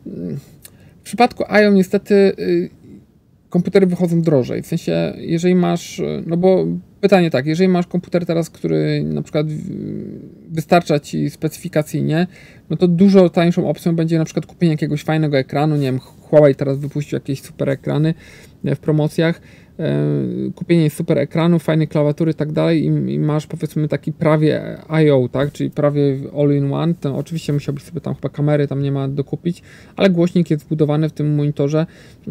w przypadku IO niestety komputery wychodzą drożej. W sensie, jeżeli masz, no bo pytanie tak, jeżeli masz komputer teraz, który na przykład wystarcza ci specyfikacyjnie, no to dużo tańszą opcją będzie na przykład kupienie jakiegoś fajnego ekranu, nie wiem, Huawei teraz wypuścił jakieś super ekrany w promocjach, kupienie super ekranu, fajnej klawiatury i tak dalej i masz powiedzmy taki prawie I/O, tak, czyli prawie all-in-one, to oczywiście musiałbyś sobie tam chyba kamery tam nie ma dokupić, ale głośnik jest wbudowany w tym monitorze,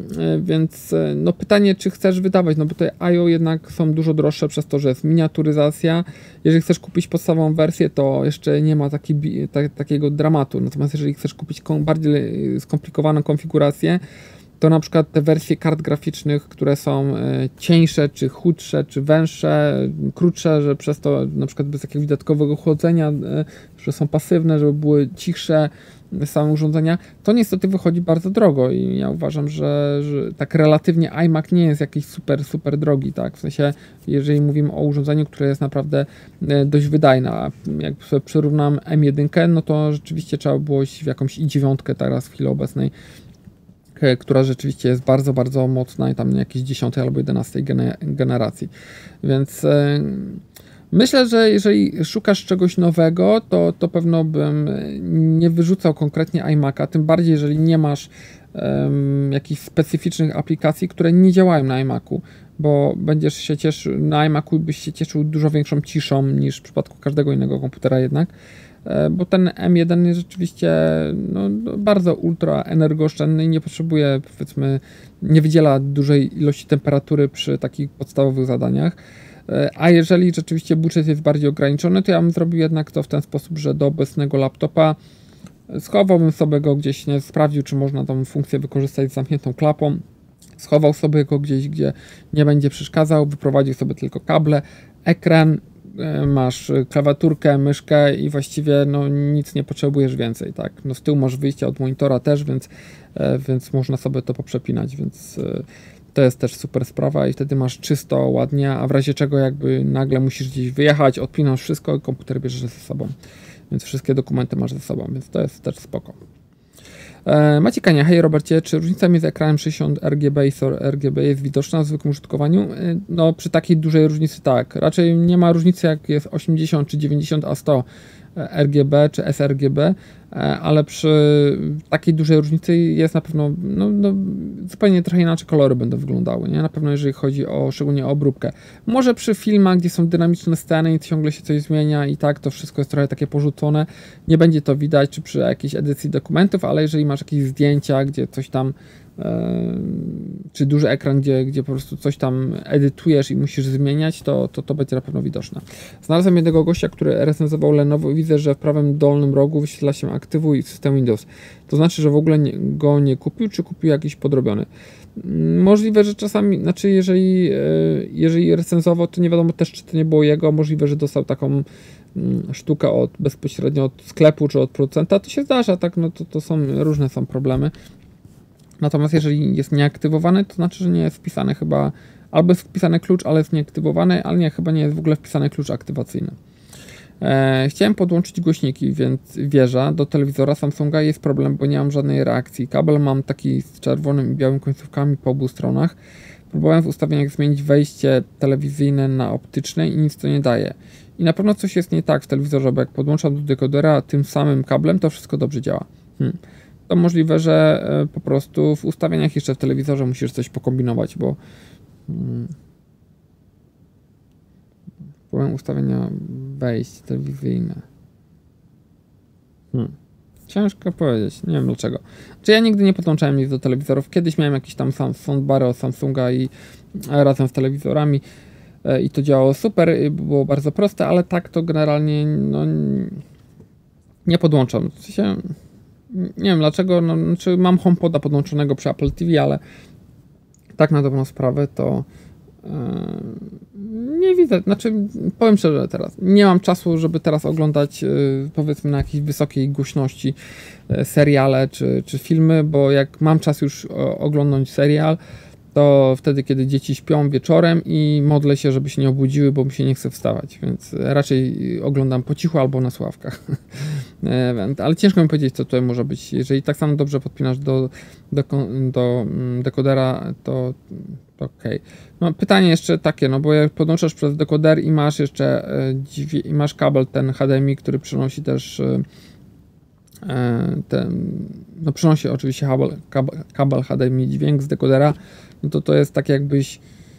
więc no pytanie, czy chcesz wydawać, no bo te I/O jednak są dużo droższe przez to, że jest miniaturyzacja, jeżeli chcesz kupić podstawową wersję, to jeszcze nie ma takiego dramatu, natomiast jeżeli chcesz kupić bardziej skomplikowaną konfigurację, to na przykład te wersje kart graficznych, które są cieńsze, czy chudsze, czy węższe, krótsze, że przez to na przykład bez jakiegoś dodatkowego chłodzenia, że są pasywne, żeby były cichsze same urządzenia, to niestety wychodzi bardzo drogo i ja uważam, że tak relatywnie iMac nie jest jakiś super drogi, tak, w sensie jeżeli mówimy o urządzeniu, które jest naprawdę dość wydajne, a jak sobie przyrównam M1, no to rzeczywiście trzeba było iść w jakąś i9 teraz w chwili obecnej, która rzeczywiście jest bardzo mocna i tam jakieś 10 albo 11 generacji. Więc myślę, że jeżeli szukasz czegoś nowego, to pewno bym nie wyrzucał konkretnie iMac'a, tym bardziej jeżeli nie masz jakichś specyficznych aplikacji, które nie działają na iMac'u, bo będziesz się cieszył, na iMac'u byś się cieszył dużo większą ciszą niż w przypadku każdego innego komputera jednak, bo ten M1 jest rzeczywiście no, bardzo ultra energooszczędny i nie potrzebuje, powiedzmy, nie wydziela dużej ilości temperatury przy takich podstawowych zadaniach. A jeżeli rzeczywiście budżet jest bardziej ograniczony, to ja bym zrobił jednak to w ten sposób, że do obecnego laptopa schowałbym sobie go gdzieś, nie sprawdził, czy można tą funkcję wykorzystać z zamkniętą klapą, schował sobie go gdzieś, gdzie nie będzie przeszkadzał, wyprowadził sobie tylko kable, ekran, masz klawiaturkę, myszkę i właściwie no, nic nie potrzebujesz więcej, tak? No, z tyłu masz wyjście od monitora też, więc można sobie to poprzepinać, więc to jest też super sprawa i wtedy masz czysto, ładnie, a w razie czego jakby nagle musisz gdzieś wyjechać, odpinasz wszystko i komputer bierzesz ze sobą, więc wszystkie dokumenty masz ze sobą, więc to jest też spoko. Maciej Kania, hej Robercie, czy różnica między ekranem 60 RGB i SOR RGB jest widoczna w zwykłym użytkowaniu? No przy takiej dużej różnicy tak, raczej nie ma różnicy jak jest 80 czy 90 a 100 RGB czy sRGB, ale przy takiej dużej różnicy jest na pewno no, zupełnie trochę inaczej kolory będą wyglądały, nie? Na pewno jeżeli chodzi szczególnie o obróbkę. Może przy filmach, gdzie są dynamiczne sceny i ciągle się coś zmienia i tak, to wszystko jest trochę takie porzucone, nie będzie to widać, czy przy jakiejś edycji dokumentów, ale jeżeli masz jakieś zdjęcia, gdzie coś tam czy duży ekran, gdzie po prostu coś tam edytujesz i musisz zmieniać, to będzie na pewno widoczne. Znalazłem jednego gościa, który recenzował Lenovo i widzę, że w prawym dolnym rogu wyświetla się aktywuj system Windows. To znaczy, że w ogóle go nie kupił, czy kupił jakiś podrobiony. Możliwe, że czasami, znaczy jeżeli recenzował, to nie wiadomo też, czy to nie było jego, możliwe, że dostał taką sztukę bezpośrednio od sklepu, czy od producenta, to się zdarza, tak, no to są różne problemy. Natomiast jeżeli jest nieaktywowany, to znaczy, że nie jest wpisany chyba, albo jest wpisany klucz, ale jest nieaktywowany, ale nie, chyba nie jest w ogóle wpisany klucz aktywacyjny. Chciałem podłączyć głośniki, więc wieża do telewizora Samsunga, jest problem, bo nie mam żadnej reakcji. Kabel mam taki z czerwonym i białym końcówkami po obu stronach. Próbowałem w ustawieniach zmienić wejście telewizyjne na optyczne i nic to nie daje. I na pewno coś jest nie tak w telewizorze, bo jak podłączam do dekodera tym samym kablem, to wszystko dobrze działa. To możliwe, że po prostu w ustawieniach jeszcze w telewizorze musisz coś pokombinować, bo powiem ustawienia wejść telewizyjne. Ciężko powiedzieć, nie wiem dlaczego. Czy ja nigdy nie podłączałem nic do telewizorów. Kiedyś miałem jakiś tam soundbary od Samsunga i razem z telewizorami i to działało super, było bardzo proste, ale tak to generalnie no, nie podłączam. W sensie, nie wiem dlaczego, no, znaczy mam HomePoda podłączonego przy Apple TV, ale tak na dobrą sprawę to nie widzę, znaczy powiem szczerze teraz, nie mam czasu, żeby teraz oglądać powiedzmy na jakiejś wysokiej głośności seriale czy filmy, bo jak mam czas już oglądać serial, to wtedy, kiedy dzieci śpią wieczorem i modlę się, żeby się nie obudziły, bo mi się nie chce wstawać, więc raczej oglądam po cichu albo na sławkach. Ale ciężko mi powiedzieć, co tutaj może być. Jeżeli tak samo dobrze podpinasz do dekodera, to okej. No, pytanie jeszcze takie, no bo jak podłączasz przez dekoder i masz jeszcze masz kabel ten HDMI, który przynosi też no przynosi oczywiście kabel HDMI dźwięk z dekodera, no to jest tak jakbyś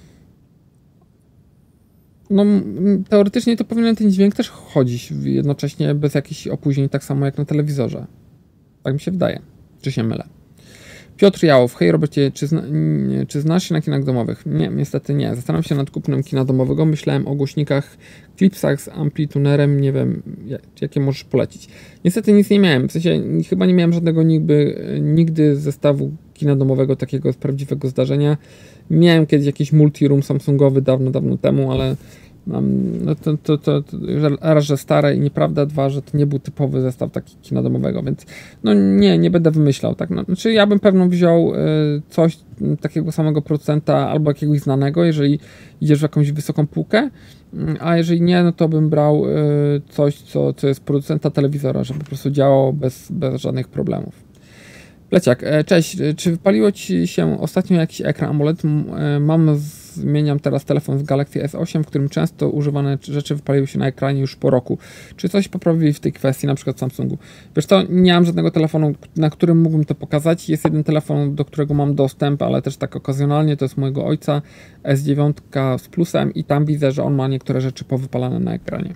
no teoretycznie to powinien ten dźwięk też chodzić jednocześnie bez jakichś opóźnień, tak samo jak na telewizorze. Tak mi się wydaje. Czy się mylę? Piotr Jałow. Hej Robercie, czy znasz się na kinach domowych? Nie, niestety nie. Zastanawiam się nad kupnem kina domowego. Myślałem o głośnikach, klipsach z amplitunerem. Nie wiem, jakie możesz polecić. Niestety nic nie miałem. W sensie chyba nie miałem żadnego nigdy zestawu kina domowego takiego z prawdziwego zdarzenia. Miałem kiedyś jakiś multiroom samsungowy dawno temu, ale no to raz, że stare i nieprawda, dwa, że to nie był typowy zestaw taki kina domowego, więc no nie będę wymyślał, tak, no, znaczy ja bym pewno wziął coś takiego samego producenta albo jakiegoś znanego, jeżeli idziesz w jakąś wysoką półkę, a jeżeli nie, no to bym brał coś, co jest producenta telewizora, żeby po prostu działało bez żadnych problemów. Leciak, cześć, czy wypaliło Ci się ostatnio jakiś ekran AMOLED? Zmieniam teraz telefon z Galaxy S8, w którym często używane rzeczy wypaliły się na ekranie już po roku. Czy coś poprawili w tej kwestii, na przykład Samsungu? Wiesz co, nie mam żadnego telefonu, na którym mógłbym to pokazać. Jest jeden telefon, do którego mam dostęp, ale też tak okazjonalnie, to jest mojego ojca, S9 z plusem i tam widzę, że on ma niektóre rzeczy powypalane na ekranie.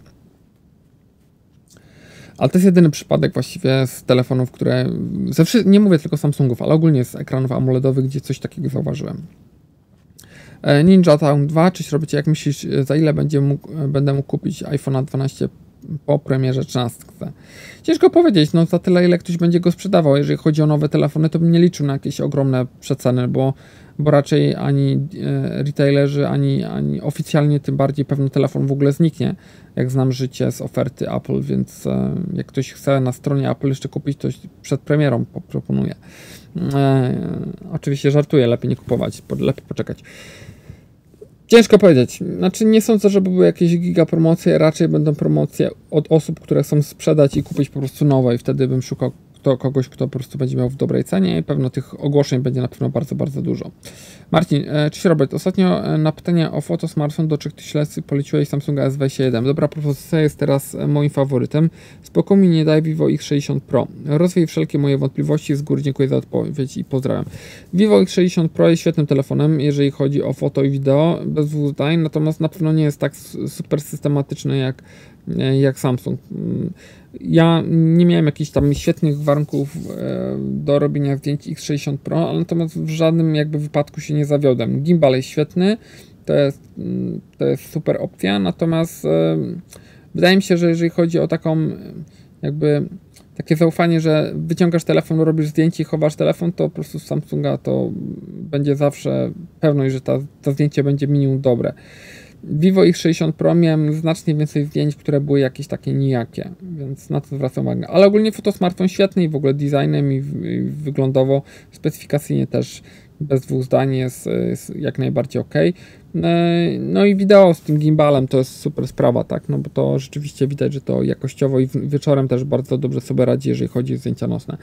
Ale to jest jedyny przypadek właściwie z telefonów, które... nie mówię tylko Samsungów, ale ogólnie z ekranów AMOLEDowych, gdzie coś takiego zauważyłem. Ninja Town 2, czyś robicie, jak myślisz, za ile będę mógł kupić iPhone'a 12 po premierze 13? Ciężko powiedzieć, no za tyle, ile ktoś będzie go sprzedawał. Jeżeli chodzi o nowe telefony, to bym nie liczył na jakieś ogromne przeceny, bo raczej ani retailerzy, ani oficjalnie tym bardziej pewno telefon w ogóle zniknie, jak znam życie z oferty Apple, więc jak ktoś chce na stronie Apple jeszcze kupić, to przed premierą proponuję. Oczywiście żartuję, lepiej nie kupować, lepiej poczekać. Ciężko powiedzieć, znaczy nie sądzę, żeby były jakieś giga promocje, raczej będą promocje od osób, które chcą sprzedać i kupić po prostu nowe i wtedy bym szukał kogoś, kto po prostu będzie miał w dobrej cenie i pewno tych ogłoszeń będzie na pewno bardzo dużo. Marcin, cześć Robert, ostatnio na pytanie o fotosmartfon do 3000 poleciłeś Samsunga S21. Dobra propozycja, jest teraz moim faworytem. Spoko mi nie daj Vivo X60 Pro. Rozwiej wszelkie moje wątpliwości, z góry dziękuję za odpowiedź i pozdrawiam. Vivo X60 Pro jest świetnym telefonem, jeżeli chodzi o foto i wideo, bez dwóch zdań, natomiast na pewno nie jest tak super systematyczny jak Samsung. Ja nie miałem jakichś tam świetnych warunków do robienia zdjęć X60 Pro, ale natomiast w żadnym jakby wypadku się nie zawiodłem. Gimbal jest świetny, to jest super opcja, natomiast wydaje mi się, że jeżeli chodzi o taką jakby takie zaufanie, że wyciągasz telefon, robisz zdjęcie i chowasz telefon, to po prostu z Samsunga to będzie zawsze pewność, że to zdjęcie będzie minimum dobre. Vivo X60 Pro miałem znacznie więcej zdjęć, które były jakieś takie nijakie, więc na to zwracam uwagę. Ale ogólnie fotosmartfon świetny i w ogóle designem i wyglądowo, specyfikacyjnie też bez dwóch zdań jest jak najbardziej ok. No i wideo z tym gimbalem to jest super sprawa, tak, no bo to rzeczywiście widać, że to jakościowo i wieczorem też bardzo dobrze sobie radzi, jeżeli chodzi o zdjęcia nocne.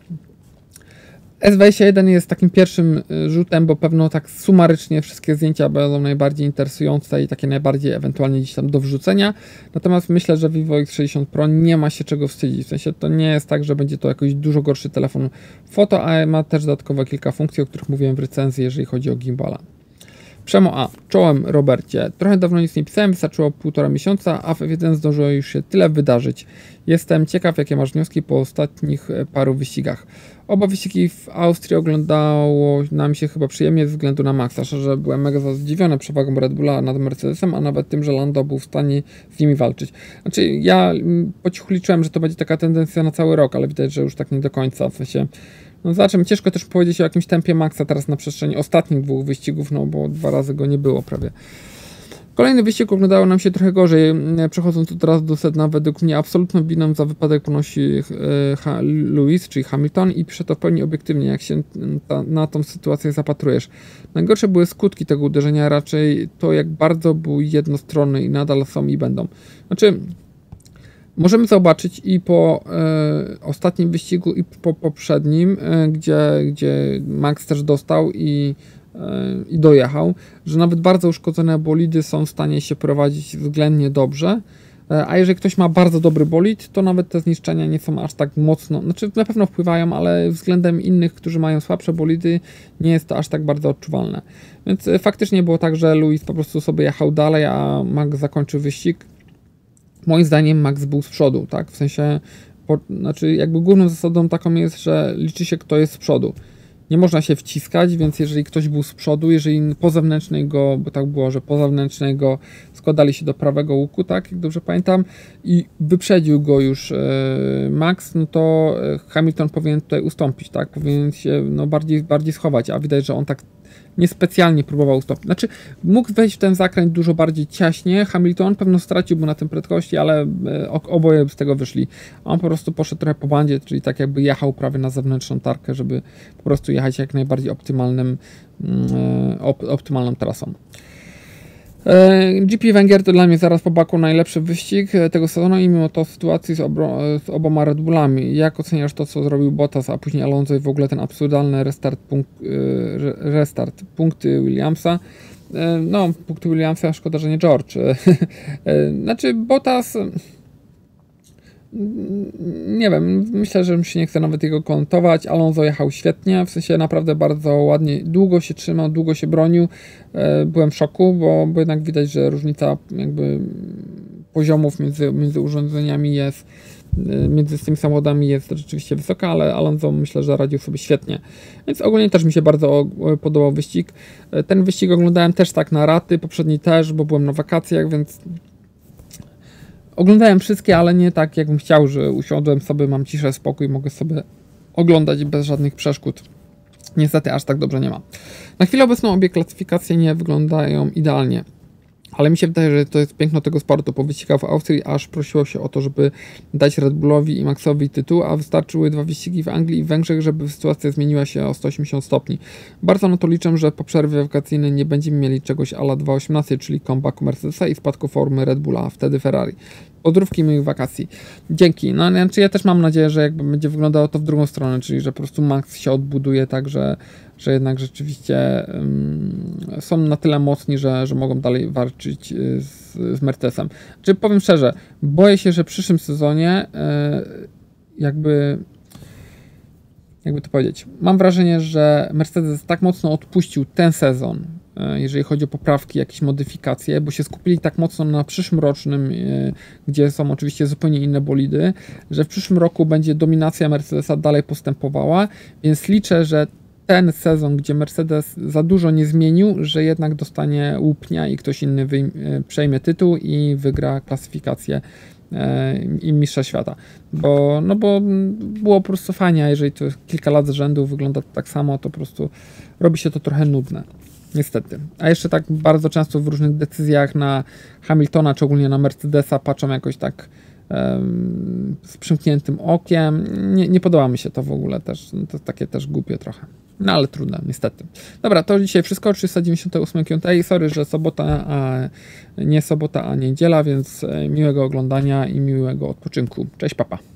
S21 jest takim pierwszym rzutem, bo pewno tak sumarycznie wszystkie zdjęcia będą najbardziej interesujące i takie najbardziej ewentualnie gdzieś tam do wrzucenia. Natomiast myślę, że Vivo X60 Pro nie ma się czego wstydzić. W sensie to nie jest tak, że będzie to jakoś dużo gorszy telefon foto, a ma też dodatkowo kilka funkcji, o których mówiłem w recenzji, jeżeli chodzi o gimbala. Przemo A. Czołem Robercie. Trochę dawno nic nie pisałem, wystarczyło 1,5 miesiąca, a w F1 zdążyło już się tyle wydarzyć. Jestem ciekaw, jakie masz wnioski po ostatnich paru wyścigach. Oba wyścigi w Austrii oglądało nam się chyba przyjemnie ze względu na Maxa. Szczerze byłem mega zdziwiony przewagą Red Bulla nad Mercedesem, a nawet tym, że Lando był w stanie z nimi walczyć. Znaczy ja po cichu liczyłem, że to będzie taka tendencja na cały rok, ale widać, że już tak nie do końca. W sensie, no zobaczymy, ciężko też powiedzieć o jakimś tempie Maxa teraz na przestrzeni ostatnich dwóch wyścigów, no bo 2 razy go nie było prawie. Kolejny wyścig oglądało nam się trochę gorzej. Przechodząc od razu do sedna, według mnie absolutną winą za wypadek ponosi Lewis, czyli Hamilton, i piszę to w pełni obiektywnie, jak się na tą sytuację zapatrujesz. Najgorsze były skutki tego uderzenia, raczej to, jak bardzo był jednostronny i nadal są i będą. Znaczy, możemy zobaczyć i po ostatnim wyścigu, i po poprzednim, gdzie Max też dostał i dojechał, że nawet bardzo uszkodzone bolidy są w stanie się prowadzić względnie dobrze, a jeżeli ktoś ma bardzo dobry bolid, to nawet te zniszczenia nie są aż tak mocno, znaczy na pewno wpływają, ale względem innych, którzy mają słabsze bolidy, nie jest to aż tak bardzo odczuwalne. Więc faktycznie było tak, że Lewis po prostu sobie jechał dalej, a Max zakończył wyścig. Moim zdaniem Max był z przodu, tak, w sensie, znaczy jakby główną zasadą taką jest, że liczy się, kto jest z przodu. Nie można się wciskać, więc jeżeli ktoś był z przodu, jeżeli po zewnętrznej go, bo tak było, że po zewnętrznej go składali się do prawego łuku, tak, jak dobrze pamiętam, i wyprzedził go już Max, no to Hamilton powinien tutaj ustąpić, tak, powinien się no, bardziej schować, a widać, że on tak niespecjalnie próbował ustąpić. Znaczy, mógł wejść w ten zakręt dużo bardziej ciaśnie. Hamilton pewno straciłby na tym prędkości, ale oboje z tego wyszli. A on po prostu poszedł trochę po bandzie, czyli tak jakby jechał prawie na zewnętrzną tarkę, żeby po prostu jechać jak najbardziej optymalną trasą. GP Węgier to dla mnie zaraz po Baku najlepszy wyścig tego sezonu i mimo to sytuacji z oboma Red Bullami. Jak oceniasz to, co zrobił Bottas, a później Alonso i w ogóle ten absurdalny restart, punkty Williamsa? No, punkty Williamsa, szkoda, że nie George. Znaczy Bottas, nie wiem, myślę, że mi się nie chce nawet jego komentować. Alonso jechał świetnie, w sensie naprawdę bardzo ładnie, długo się trzymał, długo się bronił. Byłem w szoku, bo jednak widać, że różnica jakby poziomów między urządzeniami jest, między tymi samochodami jest rzeczywiście wysoka, ale Alonso myślę, że radził sobie świetnie. Więc ogólnie też mi się bardzo podobał wyścig. Ten wyścig oglądałem też tak na raty, poprzedni też, bo byłem na wakacjach, więc oglądałem wszystkie, ale nie tak, jakbym chciał, że usiadłem sobie, mam ciszę, spokój, mogę sobie oglądać bez żadnych przeszkód. Niestety aż tak dobrze nie ma. Na chwilę obecną obie klasyfikacje nie wyglądają idealnie, ale mi się wydaje, że to jest piękno tego sportu. Po wyścigach w Austrii aż prosiło się o to, żeby dać Red Bullowi i Maxowi tytuł, a wystarczyły 2 wyścigi w Anglii i Węgrzech, żeby sytuacja zmieniła się o 180 stopni. Bardzo na to liczę, że po przerwie wakacyjnej nie będziemy mieli czegoś a la 2018, czyli comebacku Mercedesa i spadku formy Red Bulla, a wtedy Ferrari. Pozdrówki moich wakacji. Dzięki. No, znaczy ja też mam nadzieję, że jakby będzie wyglądało to w drugą stronę, czyli że po prostu Max się odbuduje tak, że jednak rzeczywiście są na tyle mocni, że mogą dalej walczyć z Mercedesem. Czyli powiem szczerze, boję się, że w przyszłym sezonie jakby to powiedzieć, mam wrażenie, że Mercedes tak mocno odpuścił ten sezon, jeżeli chodzi o poprawki, jakieś modyfikacje, bo się skupili tak mocno na przyszłym rocznym, gdzie są oczywiście zupełnie inne bolidy, że w przyszłym roku będzie dominacja Mercedesa dalej postępowała, więc liczę, że ten sezon, gdzie Mercedes za dużo nie zmienił, że jednak dostanie łupnia i ktoś inny przejmie tytuł i wygra klasyfikację i mistrza świata, bo było po prostu fajnie, a jeżeli to kilka lat z rzędu wygląda tak samo, to po prostu robi się to trochę nudne. Niestety. A jeszcze tak bardzo często w różnych decyzjach na Hamiltona, czy ogólnie na Mercedesa patrzą jakoś tak z przymkniętym okiem. Nie podoba mi się to w ogóle też. To takie też głupie trochę. No ale trudno, niestety. Dobra, to dzisiaj wszystko. 398 Q&A. Sorry, że sobota, a nie niedziela, więc miłego oglądania i miłego odpoczynku. Cześć, papa.